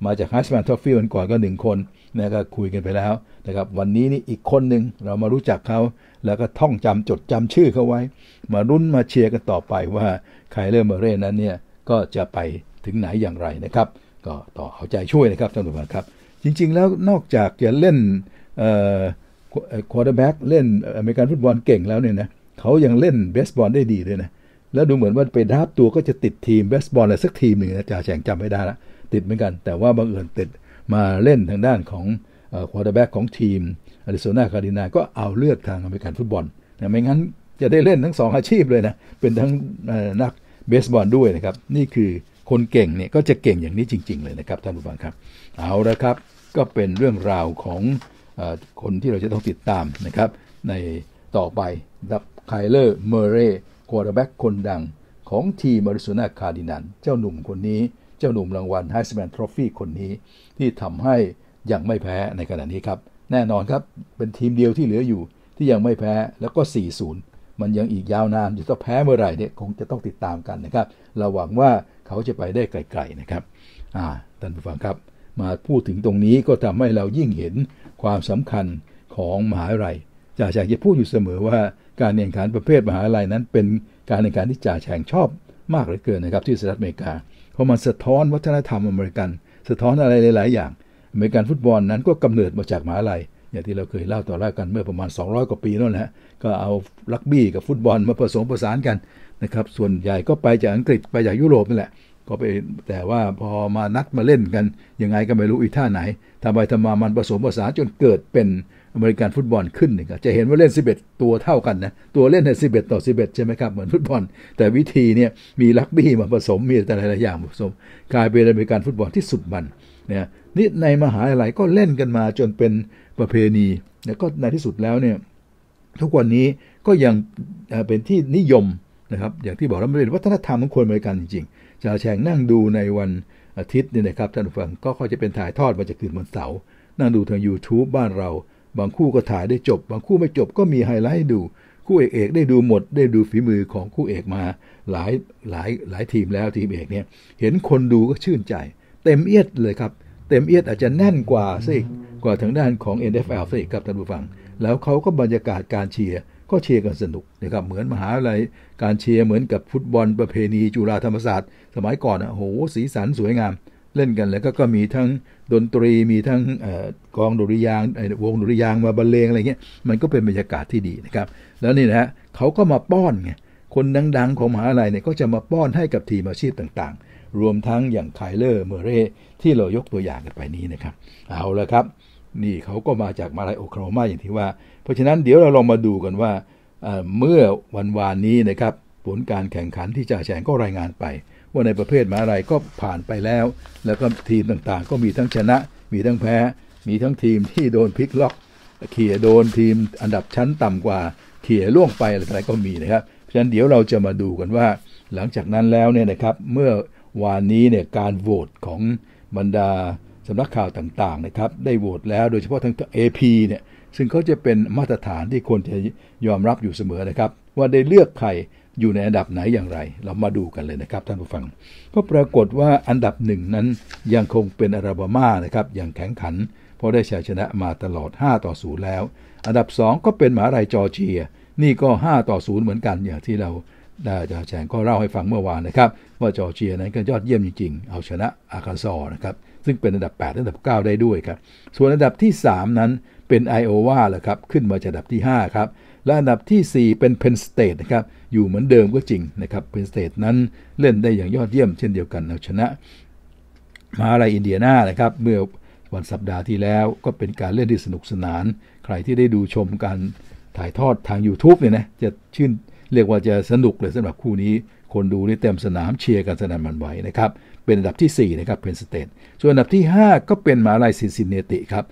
มาจาก Heisman Trophy วันก่อนก็1คนนะก็คุยกันไปแล้วนะครับวันนี้นี่อีกคนหนึ่งเรามารู้จักเขาแล้วก็ท่องจำจดจำชื่อเขาไว้มารุ้นมาเชียร์กันต่อไปว่าไคลเลอร์ เมอร์เรย์นั้นเนี่ยก็จะไปถึงไหนอย่างไรนะครับก็ต่อเอาใจช่วยนะครับท่านผู้ชมครับจริงๆแล้วนอกจากจะเล่นควอเตอร์แบ็กเล่นอเมริกันฟุตบอลเก่งแล้วเนี่ยนะเขายังเล่นเบสบอลได้ดีด้วยนะแล้วดูเหมือนว่าไปดราฟตัวก็จะติดทีมเบสบอลอะไรสักทีมหนึ่งนะจ่าแฉงจำไม่ได้ละติดเหมือนกันแต่ว่าบังเอิญติดมาเล่นทางด้านของควอเตอร์แบ็กของทีมอาริโซนาคาร์ดินาก็เอาเลือกทางอเมริกันฟุตบอลนะไม่งั้นจะได้เล่นทั้ง2อาชีพเลยนะเป็นทั้งนักเบสบอลด้วยนะครับนี่คือคนเก่งเนี่ยก็จะเก่งอย่างนี้จริงๆเลยนะครับท่านผู้ฟังครับเอาละครับก็เป็นเรื่องราวของคนที่เราจะต้องติดตามนะครับในต่อไปกับไคลเลอร์ เมอร์เรย์ควอเตอร์แบ็กคนดังของทีมอาริโซนาคาร์ดินัลเจ้าหนุ่มคนนี้เจ้าหนุ่มรางวัล Heisman Trophy คนนี้ที่ทำให้ยังไม่แพ้ในขณะนี้ครับแน่นอนครับเป็นทีมเดียวที่เหลืออยู่ที่ยังไม่แพ้แล้วก็ 4-0 มันยังอีกยาวนานจะต้องแพ้เมื่อไหร่เนี่ยคงจะต้องติดตามกันนะครับเราหวังว่าเขาจะไปได้ไกลๆนะครับท่านผู้ฟังครับมาพูดถึงตรงนี้ก็ทำให้เรายิ่งเห็นความสำคัญของมหาวิทยาลัยจ่าแฉงจะพูดอยู่เสมอว่าการแข่งขันประเภทมหาวิทยาลัยนั้นเป็นการแข่งขันที่จ่าแฉงชอบมากเหลือเกินนะครับที่สหรัฐอเมริกาเพราะมันสะท้อนวัฒนธรรมอเมริกันสะท้อนอะไรหลายๆอย่างอเมริกันฟุตบอลนั้นก็กำเนิดมาจากมหาวิทยาลัยอย่างที่เราเคยเล่าต่อเล่ากันเมื่อประมาณ200กว่าปีนั่นแหละก็เอารักบี้กับฟุตบอลมาผสมผสานกันนะครับส่วนใหญ่ก็ไปจากอังกฤษไปจากยุโรปนั่นแหละก็ไปแต่ว่าพอมานัดมาเล่นกันยังไงก็ไม่รู้อีท่าไหนทำไปทำมามันผสมผสานจนเกิดเป็นอเมริกันฟุตบอลขึ้นนะครับจะเห็นว่าเล่น11ตัวเท่ากันนะตัวเล่นเนี่ย11 ต่อ 11ใช่ไหมครับเหมือนฟุตบอลแต่วิธีเนี่ยมีรักบี้มาผสมมีแต่หลายอย่างผสมกลายเป็นอเมริกันฟุตบอลที่สุดมันเนี่ยนี่ในมหาวิทยาลัยก็เล่นกันมาจนเป็นประเพณีแล้วก็ในที่สุดแล้วเนี่ยทุกวันนี้ก็ยังเป็นที่นิยมนะครับอย่างที่บอกแล้วมันเป็นวัฒนธรรมของคนอเมริกันจริงๆจ่าแฉงนั่งดูในวันอาทิตย์เนี่ยนะครับท่านผู้ฟังก็จะเป็นถ่ายทอดมาจากคืนวันเสาร์นั่งดูทาง YouTube บ้านเราบางคู่ก็ถ่ายได้จบบางคู่ไม่จบก็มีไฮไลท์ให้ดูคู่เอกได้ดูหมดได้ดูฝีมือของคู่เอกมาหลายทีมแล้วทีมเอกเนี่ยเห็นคนดูก็ชื่นใจเต็มเอียดเลยครับเต็มเอียดอาจจะแน่นกว่าซะอีกกว่าทางด้านของ NFL ซะอีกครับท่านผู้ฟังแล้วเขาก็บรรยากาศการเชียร์ก็เชียร์กันสนุกนะครับเหมือนมหาวิทยาลัยการเชียร์เหมือนกับฟุตบอลประเพณีจุฬาธรรมศาสตร์สมัยก่อนโอ้โหสีสันสวยงามเล่นกันแล้วก็มีทั้งดนตรีมีทั้งกองดุริยางค์วงดุริยางค์มาบรรเลงอะไรเงี้ยมันก็เป็นบรรยากาศที่ดีนะครับแล้วนี่นะฮะเขาก็มาป้อนไงคนดังๆของมหาวิทยาลัยเนี่ยก็จะมาป้อนให้กับทีมอาชีพต่างๆรวมทั้งอย่างไคลเลอร์ เมอร์เรย์ที่เรายกตัวอย่างกันไปนี้นะครับเอาละครับนี่เขาก็มาจากมหาวิทยาลัยโอคลาโฮมาอย่างที่ว่าเพราะฉะนั้นเดี๋ยวเราลองมาดูกันว่าเมื่อวานนี้นะครับผลการแข่งขันที่จ่าแฉงก็รายงานไปว่าในประเภทมหาวิทยาลัยก็ผ่านไปแล้วแล้วก็ทีมต่างๆก็มีทั้งชนะมีทั้งแพ้มีทั้งทีมที่โดนพลิกล็อกเขี่ยโดนทีมอันดับชั้นต่ำกว่าเขี่ยล่วงไปอะไรก็มีนะครับเพราะฉะนั้นเดี๋ยวเราจะมาดูกันว่าหลังจากนั้นแล้วเนี่ยนะครับเมื่อวานนี้เนี่ยการโหวตของบรรดาสำนักข่าวต่างๆนะครับได้โหวตแล้วโดยเฉพาะทาง AP เนี่ยซึ่งเขาจะเป็นมาตรฐานที่คนจะยอมรับอยู่เสมอนะครับว่าได้เลือกใครอยู่ในอันดับไหนอย่างไรเรามาดูกันเลยนะครับท่านผู้ฟังก็ปรากฏว่าอันดับหนึ่งนั้นยังคงเป็นอลาบามานะครับอย่างแข็งขันเพราะได้ชัยชนะมาตลอด5-0แล้วอันดับ2ก็เป็นมหาวิทยาลัยจอร์เจียนี่ก็5-0เหมือนกันอย่างที่เราได้จ่าแฉงก็เล่าให้ฟังเมื่อวานนะครับว่าจอร์เจียนั้นก็ยอดเยี่ยมจริงๆเอาชนะอาร์คันซอส์นะครับซึ่งเป็นอันดับ8อันดับ9ได้ด้วยครับส่วนอันดับที่3นั้นเป็นไอโอวาแหละครับขึ้นมาจากอันดับที่5ครับและอันดับที่4เป็นเพนสเตทนะครับอยู่เหมือนเดิมก็จริงนะครับเพนสเตทนั้นเล่นได้อย่างยอดเยี่ยมเช่นเดียวกันเอาชนะมหาวิทยาลัยอินเดียนานะครับเมื่อวันสัปดาห์ที่แล้วก็เป็นการเล่นที่สนุกสนานใครที่ได้ดูชมการถ่ายทอดทาง YouTube เนี่ยนะจะชื่นเรียกว่าจะสนุกเลยสำหรับคู่นี้คนดูนี่เต็มสนามเชียร์กันสนั่นหวั่นไหวนะครับเป็นอันดับที่4นะครับเพนสเตทส่วนอันดับที่5ก็เป็นมหาวิทยาลัยซินซินเนติครับ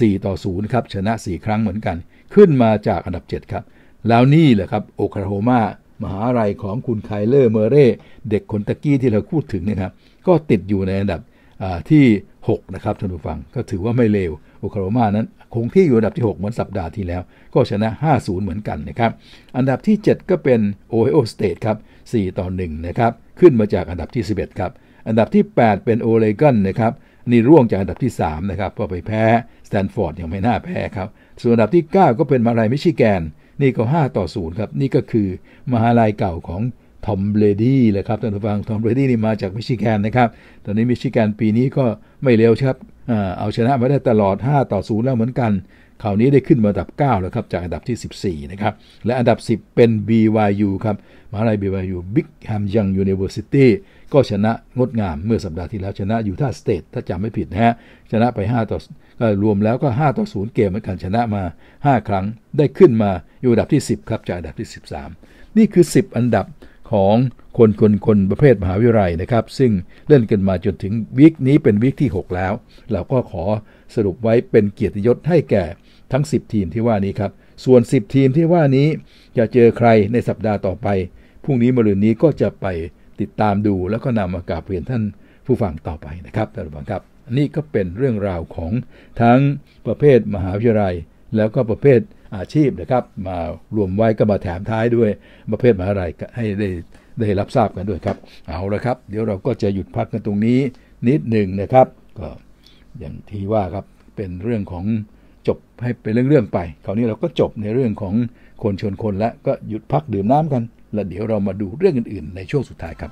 4-0ครับชนะ4ครั้งเหมือนกันขึ้นมาจากอันดับ7ครับแล้วนี่แหละครับโอคลาโฮมามหาวิทยาลัยของคุณไคลเลอร์ เมอร์เรย์เด็กคนตะกี้ที่เราพูดถึงนะครับก็ติดอยู่ในอันดับที่6นะครับท่านผู้ฟังก็ถือว่าไม่เลวโอคลาโฮมานั้นคงที่อยู่อันดับที่6เหมือนสัปดาห์ที่แล้วก็ชนะ 5-0 เหมือนกันนะครับอันดับที่7ก็เป็นโอไฮโอสเตทครับ4-1นะครับขึ้นมาจากอันดับที่11ครับอันดับที่8เป็นโอเรกอนนะครับนี่ร่วงจากอันดับที่3นะครับพอไปแพ้สแตนฟอร์ดยังไม่น่าแพ้ครับส่วนอันดับที่9ก็เป็นมหาลัยมิชิแกนนี่ก็5-0ครับนี่ก็คือมหาลัยเก่าของทอมเบรดี้เลยครับท่านผู้ฟังทอมเบรดี้นี่มาจากมิชิแกนนะครับตอนนี้มิชิแกนปีนี้ก็ไม่เลวครับเอาชนะมาได้ตลอด5-0แล้วเหมือนกันคราวนี้ได้ขึ้นมาอันดับ9แล้วครับจากอันดับที่14นะครับและอันดับ10เป็น BYU ครับมหาลัย BYU Brigham Young University ก็ชนะงดงามเมื่อสัปดาห์ที่แล้วชนะยูทาห์สเตทถ้าจำไม่ผิดนะฮะชนะไปก็รวมแล้วก็5-0เกมเหมือนกันชนะมา5ครั้งได้ขึ้นมาอยู่อันดับที่10ครับจากอันดับที่13นี่คือ10อันดับของคนประเภทมหาวิทยาลัยนะครับซึ่งเล่นกันมาจนถึงวีคนี้เป็นวีคที่6แล้วเราก็ขอสรุปไว้เป็นเกียรติยศให้แก่ทั้ง10ทีมที่ว่านี้ครับส่วน10ทีมที่ว่านี้จะเจอใครในสัปดาห์ต่อไปพรุ่งนี้มะรืนนี้ก็จะไปติดตามดูแล้วก็นำมากราบเรียนท่านผู้ฟังต่อไปนะครับท่านผู้ฟังครับนี่ก็เป็นเรื่องราวของทั้งประเภทมหาวิทยาลัยแล้วก็ประเภทอาชีพนะครับมารวมไว้ก็มาแถมท้ายด้วยประเภทมหาวิทยาลัยให้ได้รับทราบกันด้วยครับเอาละครับเดี๋ยวเราก็จะหยุดพักกันตรงนี้นิดหนึ่งนะครับก็อย่างที่ว่าครับเป็นเรื่องของจบให้เป็นเรื่องไปคราวนี้เราก็จบในเรื่องของคนชวนคนและก็หยุดพักดื่มน้ำกันแล้วเดี๋ยวเรามาดูเรื่องอื่นๆในช่วงสุดท้ายครับ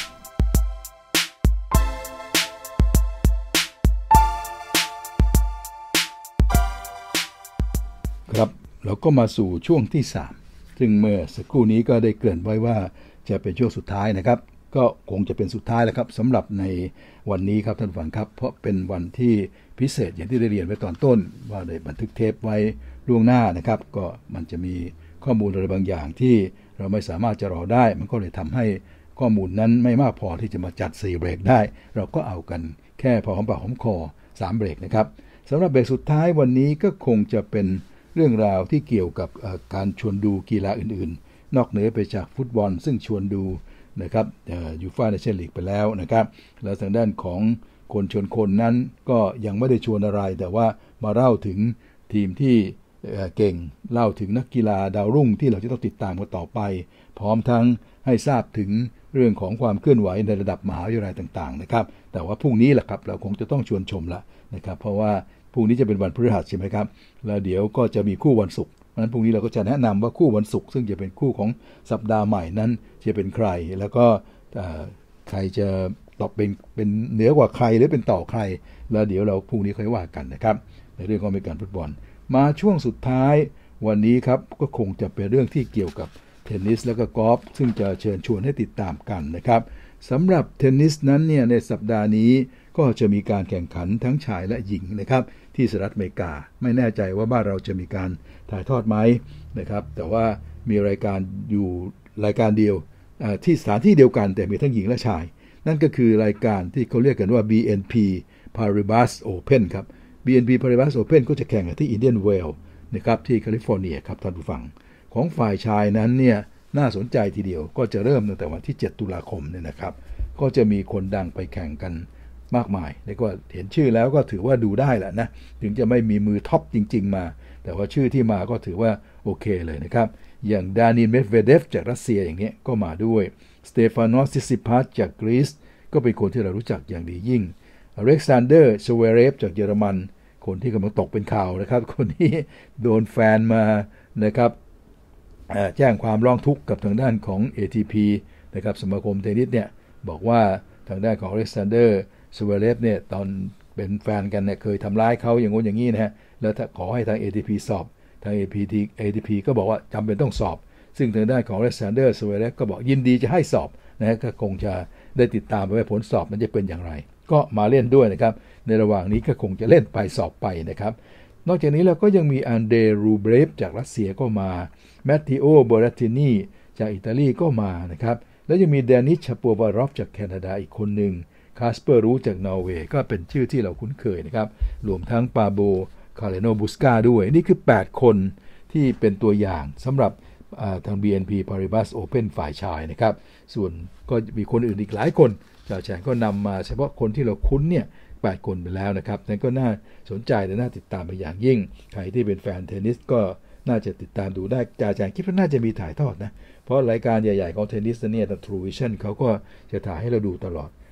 ครับเราก็มาสู่ช่วงที่3ซึ่งเมื่อสักครู่นี้ก็ได้เกริ่นไว้ว่าจะเป็นช่วงสุดท้ายนะครับก็คงจะเป็นสุดท้ายแล้วครับสำหรับในวันนี้ครับท่านผู้ฟังครับเพราะเป็นวันที่พิเศษอย่างที่ได้เรียนไว้ตอนต้นว่าได้บันทึกเทปไว้ล่วงหน้านะครับก็มันจะมีข้อมูลอะไรบางอย่างที่เราไม่สามารถจะรอได้มันก็เลยทำให้ข้อมูลนั้นไม่มากพอที่จะมาจัด4เบรกได้เราก็เอากันแค่พอหอมปากหอมคอ3เบรกนะครับสำหรับเบรกสุดท้ายวันนี้ก็คงจะเป็นเรื่องราวที่เกี่ยวกับการชวนดูกีฬาอื่นๆนอกเหนือไปจากฟุตบอลซึ่งชวนดูนะครับยูฟ่าเนชั่นลีกไปแล้วนะครับแล้วทางด้านของคนชวนคนนั้นก็ยังไม่ได้ชวนอะไรแต่ว่ามาเล่าถึงทีมที่เก่งเล่าถึงนักกีฬาดาวรุ่งที่เราจะต้องติดตามกันต่อไปพร้อมทั้งให้ทราบถึงเรื่องของความเคลื่อนไหวในระดับมหาวิทยาลัยต่างๆนะครับแต่ว่าพรุ่งนี้แหละครับเราคงจะต้องชวนชมละนะครับเพราะว่าพรุ่งนี้จะเป็นวันพฤหัสใช่ไหมครับแล้วเดี๋ยวก็จะมีคู่วันศุกร์เพราะฉะนั้นพรุ่งนี้เราก็จะแนะนำว่าคู่วันศุกร์ซึ่งจะเป็นคู่ของสัปดาห์ใหม่นั้นจะเป็นใครแล้วก็ใครจะตอบเป็นเหนือกว่าใครหรือเป็นต่อใครแล้วเดี๋ยวเราพรุ่งนี้ค่อยว่ากันนะครับในเรื่องของการฟุตบอลมาช่วงสุดท้ายวันนี้ครับก็คงจะเป็นเรื่องที่เกี่ยวกับเทนนิสและก็กอล์ฟซึ่งจะเชิญชวนให้ติดตามกันนะครับสำหรับเทนนิสนั้นเนี่ยในสัปดาห์นี้ก็จะมีการแข่งขันทั้งชายและหญิงนะครับที่สหรัฐอเมริกาไม่แน่ใจว่าบ้านเราจะมีการถ่ายทอดไหมนะครับแต่ว่ามีรายการอยู่รายการเดียวที่สถานที่เดียวกันแต่มีทั้งหญิงและชายนั่นก็คือรายการที่เขาเรียกกันว่า BNP Paribas Open ครับ BNP Paribas Open ก็จะแข่งกันที่ Indian Wells นะครับที่แคลิฟอร์เนียครับท่านผู้ฟังของฝ่ายชายนั้นเนี่ยน่าสนใจทีเดียวก็จะเริ่มตั้งแต่วันที่7ตุลาคมเนี่ยนะครับก็จะมีคนดังไปแข่งกันมากมายเรียกว่าเห็นชื่อแล้วก็ถือว่าดูได้แหละนะถึงจะไม่มีมือท็อปจริงๆมาแต่ว่าชื่อที่มาก็ถือว่าโอเคเลยนะครับอย่างดานิล เมดเวเดฟจากรัสเซียอย่างเงี้ยก็มาด้วยสเตฟานอส ซิซิพัสจากกรีซก็เป็นคนที่เรารู้จักอย่างดียิ่งอเล็กซานเดอร์ ชเวเรฟจากเยอรมันคนที่กำลังตกเป็นข่าวนะครับคนนี้โดนแฟนมานะครับแจ้งความร้องทุกข์กับทางด้านของ ATP นะครับสมาคมเทนนิสเนี่ยบอกว่าทางด้านของอเล็กซานเดอร์ ชเวเรฟเนี่ยตอนเป็นแฟนกันเนี่ยเคยทำร้ายเขาอย่างงู้นอย่างนี้นะฮะแล้วขอให้ทาง ATP สอบทาง ATP ก็บอกว่าจำเป็นต้องสอบซึ่งทางด้านของอเล็กซานเดอร์ ชเวเรฟก็บอกยินดีจะให้สอบนะฮะก็คงจะได้ติดตามไปว่าผลสอบมันจะเป็นอย่างไรก็มาเล่นด้วยนะครับในระหว่างนี้ก็คงจะเล่นไปสอบไปนะครับนอกจากนี้เราก็ยังมีอันเดร รูเบรฟจากรัสเซียก็มาแมตติโอ บอรัตตินีจากอิตาลีก็มานะครับแล้วยังมีเดนิส ชาโปวารอฟจากแคนาดาอีกคนหนึ่งคาสเปอร์ รูจากนอร์เวย์ก็เป็นชื่อที่เราคุ้นเคยนะครับรวมทั้งปาโบ คาเลโน บุสกาด้วยนี่คือ8คนที่เป็นตัวอย่างสำหรับทาง BNP Paribas Open ฝ่ายชายนะครับส่วนก็มีคนอื่นอีกหลายคนจ่าแฉงก็นำมาเฉพาะคนที่เราคุ้นเนี่ย8คนไปแล้วนะครับนั่นก็น่าสนใจและน่าติดตามไปอย่างยิ่งใครที่เป็นแฟนเทนนิสก็น่าจะติดตามดูได้จ่าแฉงคิดว่าน่าจะมีถ่ายทอดนะเพราะรายการใหญ่ๆของเทนนิสเนี่ยทาง True Vision เขาก็จะถ่ายให้เราดูตลอด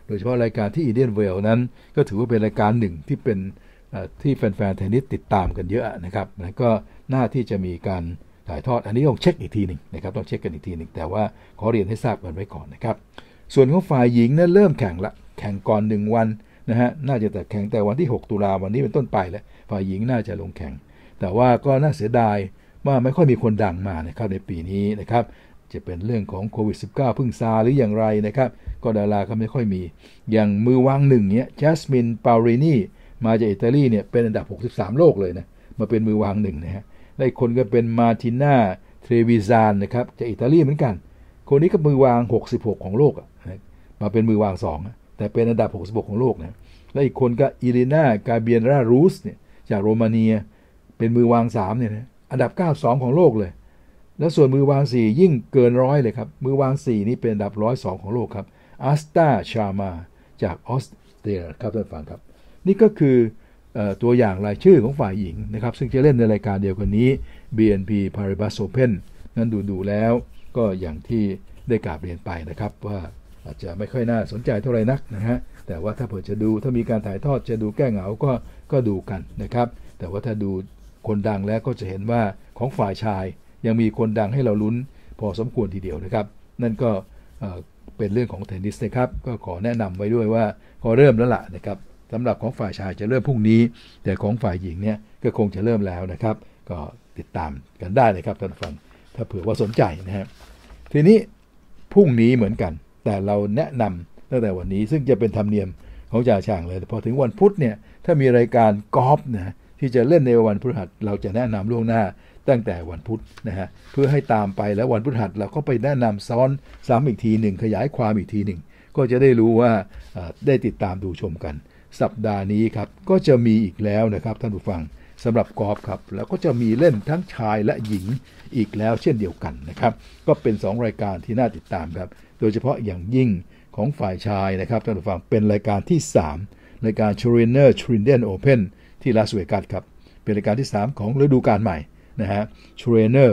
โดยเฉพาะรายการที่ Indian Wells นั้นก็ถือว่าเป็นรายการหนึ่งที่เป็นที่แฟนๆเทนนิสติดตามกันเยอะนะครับแล้วก็น่าที่จะมีการถ่ายทอดอันนี้ต้องเช็คอีกทีหนึ่งนะครับต้องเช็คกันอีกทีหนึ่งแต่ว่าขอเรียนให้ทราบกันไว้ก่อนนะครับส่วนของฝ่ายหญิงนั้นเริ่มแข่งละแข่งก่อน1วันนะฮะน่าจะแต่แข่งแต่วันที่6ตุลาวันนี้เป็นต้นไปแล้วฝ่ายหญิงน่าจะลงแข่งแต่ว่าก็น่าเสียดายว่าไม่ค่อยมีคนดังมานะครับในปีนี้นะครับจะเป็นเรื่องของโควิด -19 เพิ่งซาหรืออย่างไรนะครับก็ดาราก็ไม่ค่อยมีอย่างมือวางหนึ่งเนี้ยจัสมินปารินีมาจากอิตาลีเนี่ยเป็นอันดับ63โลกเลยนะมาเป็นมือวางหนึ่งนะฮะและอีกคนก็เป็นมาร์ติน่าเทรวิซานนะครับจากอิตาลีเหมือนกันคนนี้ก็มือวาง66ของโลกมาเป็นมือวาง2แต่เป็นอันดับ66ของโลกนะและอีกคนก็อิริน่ากาเบียรารูสเนี่ยจากโรมาเนียเป็นมือวาง3เนี่ยนะอันดับ92ของโลกเลยแล้วส่วนมือวาง4ยิ่งเกิน100เลยครับมือวาง4นี่เป็นอันดับ102ของโลกครับอัสตาชามาจากออสเตรียครับท่านฟังครับนี่ก็คือตัวอย่างรายชื่อของฝ่ายหญิงนะครับซึ่งจะเล่นในรายการเดียวกันนี้ BNP Paribas Open นั้นดูแล้วก็อย่างที่ได้กล่าวเรียนไปนะครับว่าอาจจะไม่ค่อยน่าสนใจเท่าไหร่นักนะฮะแต่ว่าถ้าเผื่อจะดูถ้ามีการถ่ายทอดจะดูแก้เหงาก็ดูกันนะครับแต่ว่าถ้าดูคนดังแล้วก็จะเห็นว่าของฝ่ายชายยังมีคนดังให้เราลุ้นพอสมควรทีเดียวนะครับนั่นก็เป็นเรื่องของเทนนิสนะครับก็ขอแนะนำไว้ด้วยว่าพอเริ่มแล้วล่ะนะครับสำหรับของฝ่ายชายจะเริ่มพรุ่งนี้แต่ของฝ่ายหญิงเนี่ยก็คงจะเริ่มแล้วนะครับก็ติดตามกันได้นะครับท่านฟังถ้าเผื่อว่าสนใจนะครับทีนี้พรุ่งนี้เหมือนกันแต่เราแนะนำตั้งแต่วันนี้ซึ่งจะเป็นธรรมเนียมของจ่าช่างเลยพอถึงวันพุธเนี่ยถ้ามีรายการกอล์ฟนะที่จะเล่นในวันพฤหัสเราจะแนะนำล่วงหน้าตั้งแต่วันพุธนะฮะเพื่อให้ตามไปแล้ววันพฤหัสเราก็ไปแนะนำซ้ำอีกทีหนึ่งขยายความอีกทีหนึ่งก็จะได้รู้ว่าได้ติดตามดูชมกันสัปดาห์นี้ครับก็จะมีอีกแล้วนะครับท่านผู้ฟังสำหรับกอล์ฟครับแล้วก็จะมีเล่นทั้งชายและหญิงอีกแล้วเช่นเดียวกันนะครับก็เป็น2รายการที่น่าติดตามครับโดยเฉพาะอย่างยิ่งของฝ่ายชายนะครับท่านผู้ฟังเป็นรายการที่3รายการ Schreiner Trinidad Open ที่ลาสเวกัสครับเป็นรายการที่3ของฤดูกาลใหม่นะฮะ Schreiner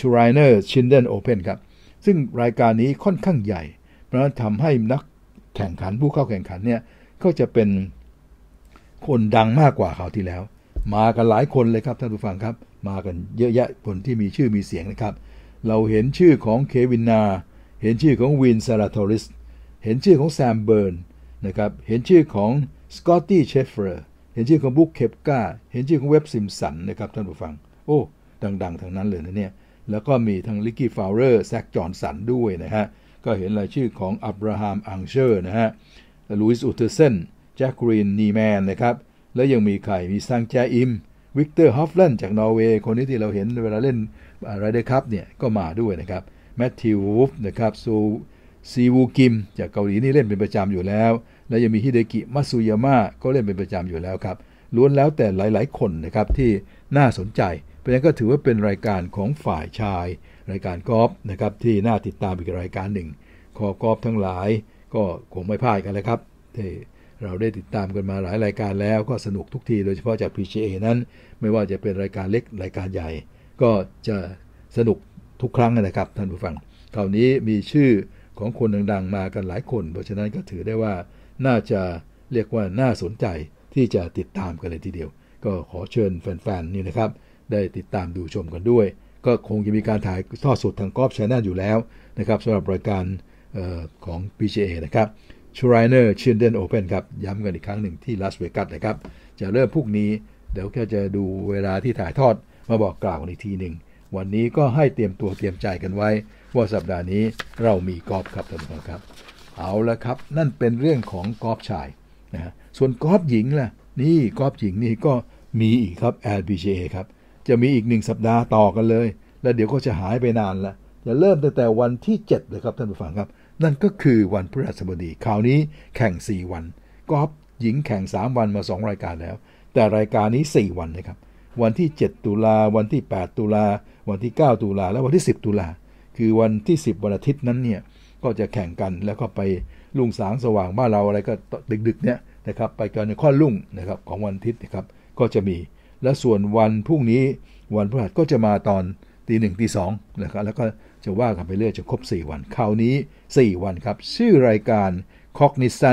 Trinidad Open ครับซึ่งรายการนี้ค่อนข้างใหญ่เพราะนั้นทำให้นักแข่งขันผู้เข้าแข่งขันเนี่ยก็จะเป็นคนดังมากกว่าคราวที่แล้วมากันหลายคนเลยครับท่านผู้ฟังครับมากันเยอะแยะคนที่มีชื่อมีเสียงนะครับเราเห็นชื่อของเควินนาเห็นชื่อของวินซาราทอริสเห็นชื่อของแซมเบิร์นนะครับเห็นชื่อของสกอตตี้เชฟเฟอร์เห็นชื่อของบุ๊กเคปกาเห็นชื่อของเว็บซิมสันนะครับท่านผู้ฟังโอ้ดังๆทั้งนั้นเลยนะเนี่ยแล้วก็มีทั้งลิกกี้ฟาวเลอร์แซคจอห์นสันด้วยนะฮะก็เห็นรายชื่อของอับราฮัมอังเชอร์นะฮะลุยส์อูเทอร์เซนแจ็คกรีนนีแมนนะครับแล้วยังมีใครมีซังแจอิมวิกเตอร์ฮอฟแลนด์จากนอร์เวย์คนนี้ที่เราเห็นเวลาเล่นไรเดอร์คัพเนี่ยก็มาด้วยนะครับแมทธิววูฟนะครับซีวูกิมจากเกาหลีนี่เล่นเป็นประจำอยู่แล้วและยังมีฮิเดกิมัตสึยามะก็เล่นเป็นประจำอยู่แล้วครับล้วนแล้วแต่หลายๆคนนะครับที่น่าสนใจเพราะฉะนั้นก็ถือว่าเป็นรายการของฝ่ายชายรายการกอล์ฟนะครับที่น่าติดตามอีกรายการหนึ่งคอกอล์ฟทั้งหลายก็คงไม่พลาดกันเลยครับที่เราได้ติดตามกันมาหลายรายการแล้วก็สนุกทุกทีโดยเฉพาะจาก PGA นั้นไม่ว่าจะเป็นรายการเล็กรายการใหญ่ก็จะสนุกทุกครั้งนะครับท่านผู้ฟังคราวนี้มีชื่อของคนดังๆมากันหลายคนเพราะฉะนั้นก็ถือได้ว่าน่าจะเรียกว่าน่าสนใจที่จะติดตามกันเลยทีเดียวก็ขอเชิญแฟนๆนี่นะครับได้ติดตามดูชมกันด้วยก็คงจะมีการถ่ายทอดสดทางกอล์ฟ Channel อยู่แล้วนะครับสำหรับรายการของ PGA นะครับ Schreiner Trinidad Open ครับย้ำกันอีกครั้งหนึ่งที่ลาสเวกัสนะครับจะเริ่มพรุ่งนี้เดี๋ยวแค่จะดูเวลาที่ถ่ายทอดมาบอกกล่าวกันอีกทีหนึ่งวันนี้ก็ให้เตรียมตัวเตรียมใจกันไว้ว่าสัปดาห์นี้เรามีกอล์ฟครับท่านผู้ชมครับเอาละครับนั่นเป็นเรื่องของกอล์ฟชายนะส่วนกอล์ฟหญิงล่ะนี่กอล์ฟหญิงนี่ก็มีอีกครับ LPGA ครับจะมีอีก1สัปดาห์ต่อกันเลยแล้วเดี๋ยวก็จะหายไปนานละจะเริ่มตั้งแต่วันที่7เลยครับท่านผู้ฟังครับนั่นก็คือวันพฤหัสบดีคราวนี้แข่ง4วันกอล์ฟหญิงแข่ง3วันมา2รายการแล้วแต่รายการนี้4วันนะครับวันที่7ตุลาวันที่8ตุลาวันที่9ตุลาและวันที่10ตุลาคือวันที่10วันอาทิตย์นั้นเนี่ยก็จะแข่งกันแล้วก็ไปรุ่งสางสว่างบ้านเราอะไรก็ดึกๆเนี่ยนะครับไปกันในข้อรุ่งนะครับของวันอาทิตย์นะครับก็จะมีและส่วนวันพรุ่งนี้วันพฤหัสก็จะมาตอนตี1ตี2นะครับแล้วก็จะว่ากันไปเรื่อยจนครบ4วันคราวนี้4วันครับชื่อรายการ Cognizant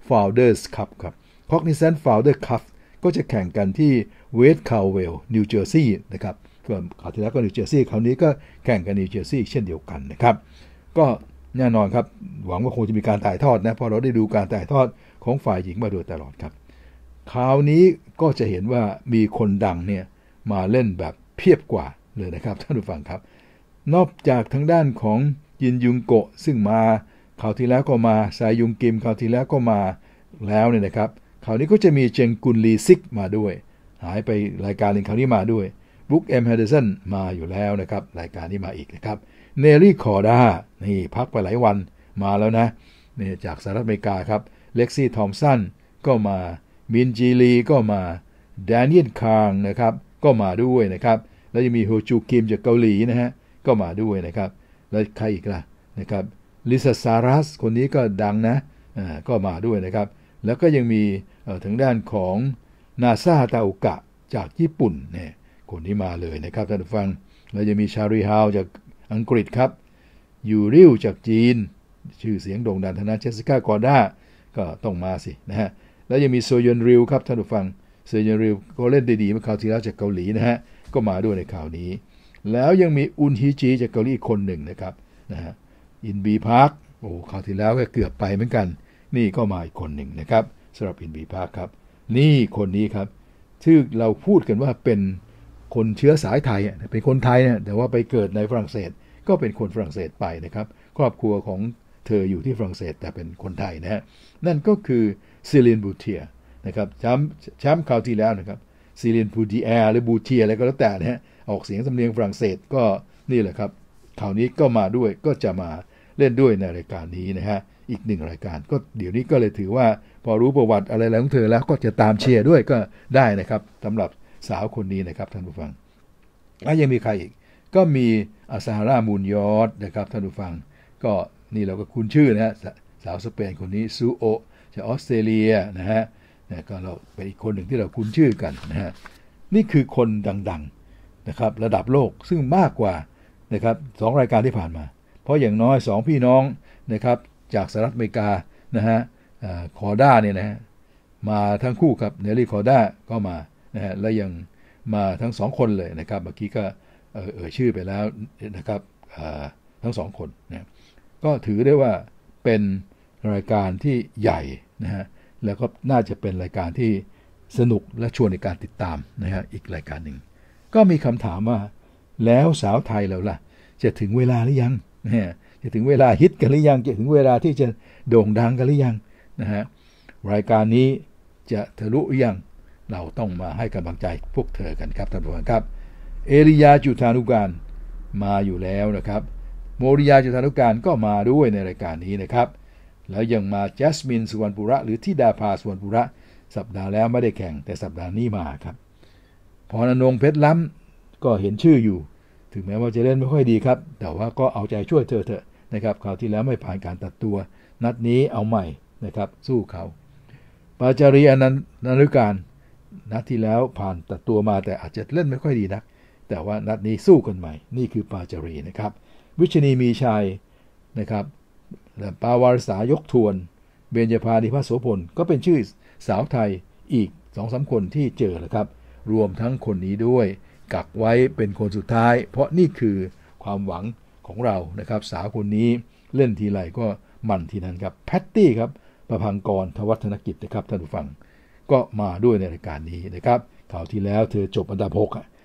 Founders Cup ครับ Cognizant Founder Cup ก็จะแข่งกันที่เวสต์คาวเวลนิวเจอร์ซีย์นะครับก็คราวที่แล้วก็นิวเจอร์ซีย์คราวนี้ก็แข่งกันนิวเจอร์ซีย์เช่นเดียวกันนะครับก็แน่นอนครับหวังว่าคงจะมีการถ่ายทอดนะเพราะเราได้ดูการถ่ายทอดของฝ่ายหญิงมาโดยตลอดครับคราวนี้ก็จะเห็นว่ามีคนดังเนี่ยมาเล่นแบบเพียบกว่าเลยนะครับท่านผู้ฟังครับนอกจากทางด้านของยินยุงโกะซึ่งมาคราวที่แล้วก็มาซายุงกิมคราวที่แล้วก็มาแล้วเนี่ยนะครับคราวนี้ก็จะมีเจงกุนลีซิกมาด้วยหายไปรายการหนึ่งคราวนี้มาด้วยบุ๊กเอ็มแฮนเดอร์สันมาอยู่แล้วนะครับรายการนี้มาอีกนะครับเนลลี่คอร์ดานี่พักไปหลายวันมาแล้วนะนี่จากสหรัฐอเมริกาครับเล็กซี่ทอมสันก็มามินจีลีก็มาแดเนียลคางนะครับก็มาด้วยนะครับแล้วยังมีโฮจูคิมจากเกาหลีนะฮะก็มาด้วยนะครับแล้วใครอีกล่ะนะครับลิซาซารัสคนนี้ก็ดังนะก็มาด้วยนะครับแล้วก็ยังมีทางด้านของนาซาตาโอกะจากญี่ปุ่นเนี่ยคนนี้มาเลยนะครับท่านผู้ฟังแล้วยังมีชารีฮาวจากอังกฤษครับยูริวจากจีนชื่อเสียงโด่งดังทางด้านเจสสิก้ากอร์ด้าก็ต้องมาสินะฮะแล้วยังมีโซยอนริวครับท่านผู้ฟังโซยอนริวก็เล่นได้ดีเมื่อคราวที่แล้วจากเกาหลีนะฮะก็มาด้วยในข่าวนี้แล้วยังมีอุนฮิจิจากเกาหลีอีกคนหนึ่งนะครับนะฮะอินบีพาร์คโอ้คราวที่แล้วก็เกือบไปเหมือนกันนี่ก็มาอีกคนหนึ่งนะครับสำหรับอินบีพาร์คครับนี่คนนี้ครับที่เราพูดกันว่าเป็นคนเชื้อสายไทยเป็นคนไทยเนี่ยแต่ว่าไปเกิดในฝรั่งเศสก็เป็นคนฝรั่งเศสไปนะครับครอบครัวของเธออยู่ที่ฝรั่งเศสแต่เป็นคนไทยนะฮะนั่นก็คือซิลินบูเทียนะครับแชมป์คราวที่แล้วนะครับซิลินบูติแอร์หรือบูเทียอะไรก็แล้วแต่นะฮะออกเสียงสำเนียงฝรั่งเศสก็นี่แหละครับคราวนี้ก็มาด้วยก็จะมาเล่นด้วยในรายการนี้นะฮะอีกหนึ่งรายการก็เดี๋ยวนี้ก็เลยถือว่าพอรู้ประวัติอะไรของเธอแล้วก็จะตามเชียร์ด้วยก็ได้นะครับสำหรับสาวคนนี้นะครับท่านผู้ฟังแล้วยังมีใครอีกก็มีอาซาร่ามูนยอร์ดนะครับท่านผู้ฟังก็นี่เราก็คุ้นชื่อนะฮะสาวสเปนคนนี้ซูโอจากออสเตรเลียนะฮะก็เราเป็นอีกคนหนึ่งที่เราคุ้นชื่อกันนะฮะนี่คือคนดังๆนะครับระดับโลกซึ่งมากกว่านะครับ2รายการที่ผ่านมาเพราะอย่างน้อย2พี่น้องนะครับจากสหรัฐอเมริกานะฮะคอร์ด้าเนี่ยนะฮะมาทั้งคู่ครับเนลลี่คอร์ด้าก็มานะฮะและยังมาทั้ง2คนเลยนะครับเมื่อกี้ก็ชื่อไปแล้วนะครับทั้ง2คนนะก็ถือได้ว่าเป็นรายการที่ใหญ่นะฮะแล้วก็น่าจะเป็นรายการที่สนุกและชวนในการติดตามนะฮะอีกรายการหนึ่งก็มีคำถามว่าแล้วสาวไทยเราล่ะจะถึงเวลาหรือยังนะจะถึงเวลาฮิตกันหรือยังจะถึงเวลาที่จะโด่งดังกันหรือยังนะฮะรายการนี้จะทะลุหรือยังเราต้องมาให้กำลังใจพวกเธอกันครับท่านผู้ชมครับเอริยาจุฑานุการมาอยู่แล้วนะครับโมริยาจุฑานุการก็มาด้วยในรายการนี้นะครับแล้วยังมาแจสมินสุวรรณปุระหรือธิดาภาสุวรรณปุระสัปดาห์แล้วไม่ได้แข่งแต่สัปดาห์นี้มาครับพรณงค์เพชรล้ำก็เห็นชื่ออยู่ถึงแม้ว่าจะเล่นไม่ค่อยดีครับแต่ว่าก็เอาใจช่วยเธอเถอะนะครับคราวที่แล้วไม่ผ่านการตัดตัวนัดนี้เอาใหม่นะครับสู้เขาปาจารีอนันต์การนัดที่แล้วผ่านตัดตัวมาแต่อาจจะเล่นไม่ค่อยดีนักแต่ว่านัดนี้สู้กันใหม่นี่คือปาจารีนะครับวิชนีมีชัยนะครับปาวารสายกทวนเบญจภานิพัสโสพลก็เป็นชื่อสาวไทยอีก 2-3 คนที่เจอนะครับรวมทั้งคนนี้ด้วยกักไว้เป็นคนสุดท้ายเพราะนี่คือความหวังของเรานะครับสาวคนนี้เล่นทีไรก็มันทีนั้นครับแพตตี้ครับประภังกรทวัฒนกิจนะครับท่านผู้ฟังก็มาด้วยในรายการนี้นะครับคราวที่แล้วเธอจบอันดับ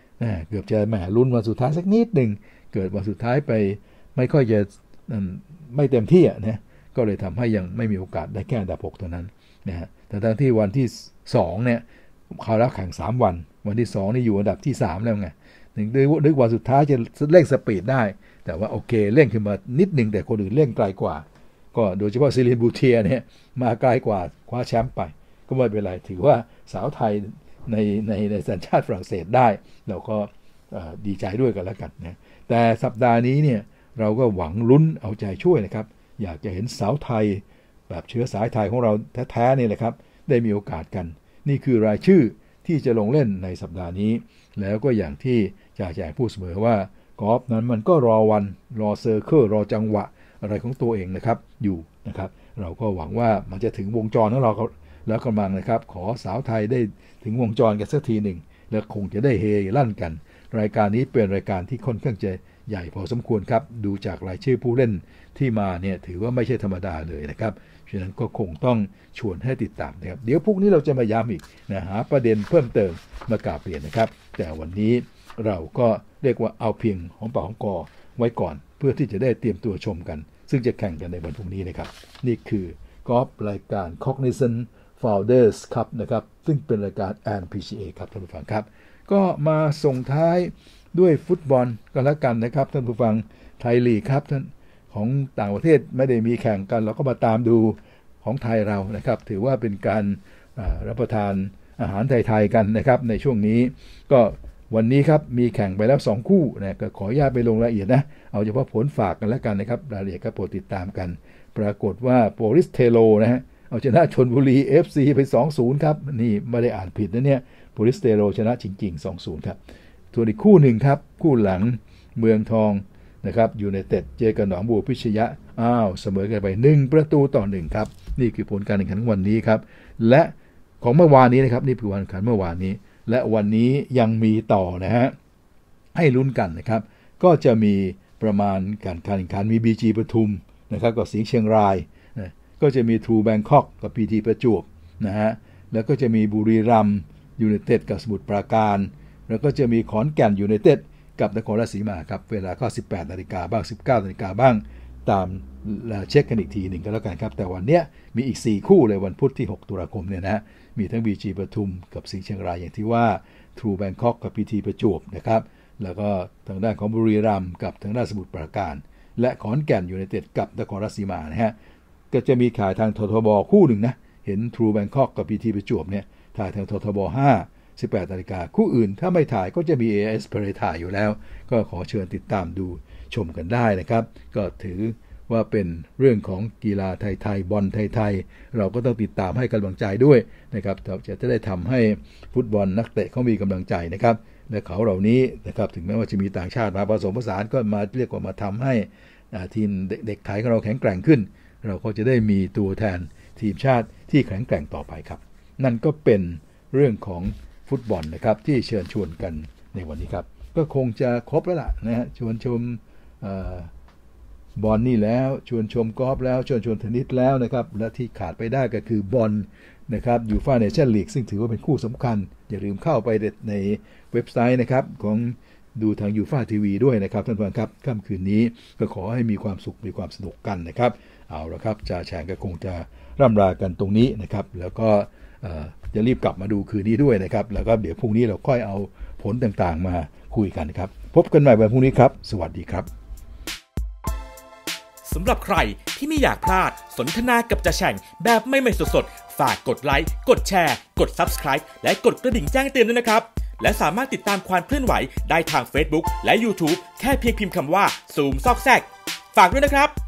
6เกือบจะแหมลุ้นวันสุดท้ายสักนิดหนึ่งเกิดวันสุดท้ายไปไม่ค่อยจะไม่เต็มที่นะก็เลยทำให้ยังไม่มีโอกาสได้แค่อันดับ6เท่านั้นนะฮะแต่ทั้งที่วันที่2เนี่ยเขารับแข่ง3วันที่2นี่อยู่อันดับที่3แล้วไงถึงนึกว่าสุดท้ายจะเร่งสปีดได้แต่ว่าโอเคเร่งขึ้นมานิดนึงแต่คนอื่นเร่งไกลกว่าก็โดยเฉพาะซิลินบูเทียเนี่ยมาไกลกว่าคว้าแชมป์ไปก็ไม่เป็นไรถือว่าสาวไทยในสัญชาติฝรั่งเศสได้เราก็ดีใจด้วยกันแล้วกันนะแต่สัปดาห์นี้เนี่ยเราก็หวังลุ้นเอาใจช่วยนะครับอยากจะเห็นสาวไทยแบบเชื้อสายไทยของเราแท้ๆนี่แหละครับได้มีโอกาสกันนี่คือรายชื่อที่จะลงเล่นในสัปดาห์นี้แล้วก็อย่างที่จ่าแจงพูดเสมอว่ากอล์ฟนั้นมันก็รอวันรอเซอร์เคิลรอจังหวะอะไรของตัวเองนะครับอยู่นะครับเราก็หวังว่ามันจะถึงวงจรของเราแล้วกำลังนะครับขอสาวไทยได้ถึงวงจรกันสักทีหนึ่งแล้วคงจะได้เฮลั่นกันรายการนี้เป็นรายการที่ค่อนข้างจะใหญ่พอสมควรครับดูจากรายชื่อผู้เล่นที่มาเนี่ยถือว่าไม่ใช่ธรรมดาเลยนะครับฉะนั้นก็คงต้องชวนให้ติดตามนะครับเดี๋ยวพวกนี้เราจะมาย้ำอีกนะหาประเด็นเพิ่มเติมมากราบเรียนนะครับแต่วันนี้เราก็เรียกว่าเอาเพียงหอมปากหอมคอไว้ก่อนเพื่อที่จะได้เตรียมตัวชมกันซึ่งจะแข่งกันในวันพรุ่งนี้นะครับนี่คือกอล์ฟรายการ Cognizant Founders Cup นะครับซึ่งเป็นรายการ ANPGA ครับท่านผู้ฟังครับก็มาส่งท้ายด้วยฟุตบอลกันแล้วกันนะครับท่านผู้ฟังไทยลีกครับท่านของต่างประเทศไม่ได้มีแข่งกันเราก็มาตามดูของไทยเรานะครับถือว่าเป็นการรับประทานอาหารไทยๆกันนะครับในช่วงนี้ก็วันนี้ครับมีแข่งไปแล้ว2คู่นะก็ขออนุญาตไปลงรายละเอียดนะเอาเฉพาะผลฝากกันแล้วกันนะครับรายละเอียดก็โปรดติดตามกันปรากฏว่าโปลิสเทโลนะฮะเอาชนะชลบุรี FC ไป 2-0 ครับนี่ไม่ได้อ่านผิดนะเนี่ยโปลิสเทโลชนะจริงๆ 2-0 ครับส่วนอีกคู่หนึ่งครับคู่หลังเมืองทองนะครับยูไนเต็ดเจอกับหนองบัวพิชยะเสมอกันไป1-1ครับนี่คือผลการแข่งขันวันนี้ครับและของเมื่อวานนี้นะครับนี่คือวันแข่งขันเมื่อวานนี้และวันนี้ยังมีต่อนะฮะให้ลุ้นกันนะครับก็จะมีประมาณการแข่งขันมี BG ปทุมนะครับกับสิงห์เชียงรายนะก็จะมี True Bangkok กับ PT ประจวบนะฮะแล้วก็จะมีบุรีรัมย์ยูไนเต็ดกับสมุทรปราการแล้วก็จะมีขอนแก่นยูไนเต็ดกับนครราชสีมาครับเวลาก็ 18:00 นบ้าง 19:00 นบ้างตามเช็คกันอีกทีหนึ่งก็แล้วกันครับแต่วันเนี้ยมีอีก4คู่เลยวันพุธที่6ตุลาคมเนี่ยนะมีทั้ง BG ปทุมกับสิงห์เชียงรายอย่างที่ว่า True Bangkok กับ PT ประจวบนะครับแล้วก็ทางด้านของบุรีรัมย์กับทางด้านสมุทรปราการและขอนแก่นยูไนเต็ดกับนครราชสีมานะฮะก็จะมีขายทางททบคู่หนึ่งนะเห็น True Bangkok กับ PT ประจวบเนี่ยถ่ายทางททบ5 18:00 นคู่อื่นถ้าไม่ถ่ายก็จะมี AIS Play ถ่ายอยู่แล้วก็ขอเชิญติดตามดูชมกันได้นะครับก็ถือว่าเป็นเรื่องของกีฬาไทยๆบอลไทยๆเราก็ต้องติดตามให้กำลังใจด้วยนะครับจะได้ทำให้ฟุตบอลนักเตะเขามีกำลังใจนะครับและเขาเหล่านี้นะครับถึงแม้ว่าจะมีต่างชาติมาผสมผสานก็มาเรียกว่ามาทำให้ทีมเด็กไทยของเราแข็งแกร่งขึ้นเราก็จะได้มีตัวแทนทีมชาติที่แข็งแกร่งต่อไปครับนั่นก็เป็นเรื่องของฟุตบอลนะครับที่เชิญชวนกันในวันนี้ครับก็คงจะครบแล้วล่ะนะฮะชวนชมบอลนี่แล้วชวนชมกอล์ฟแล้วชวนเทนนิสแล้วนะครับและที่ขาดไปได้ก็คือบอลนะครับยูฟ่าเนชั่นลีกซึ่งถือว่าเป็นคู่สำคัญอย่าลืมเข้าไปในเว็บไซต์นะครับของดูทางยูฟ่าทีวีด้วยนะครับท่านผู้ชมครับค่ำคืนนี้ก็ขอให้มีความสุขมีความสนุกกันนะครับเอาละครับจ่าแฉงก็คงจะร่ำลากันตรงนี้นะครับแล้วก็จะรีบกลับมาดูคืนนี้ด้วยนะครับแล้วก็เดี๋ยวพรุ่งนี้เราค่อยเอาผลต่างๆมาคุยกันครับพบกันใหม่วันพรุ่งนี้ครับสวัสดีครับสำหรับใครที่ไม่อยากพลาดสนทนากับจ่าแฉ่งแบบไม่สดๆฝากกดไลค์กดแชร์กด Subscribe และกดกระดิ่งแจ้งเตือนด้วยนะครับและสามารถติดตามความเคลื่อนไหวได้ทาง Facebook และ YouTube แค่เพียงพิมพ์คำว่าซูมซอกแซกฝากด้วยนะครับ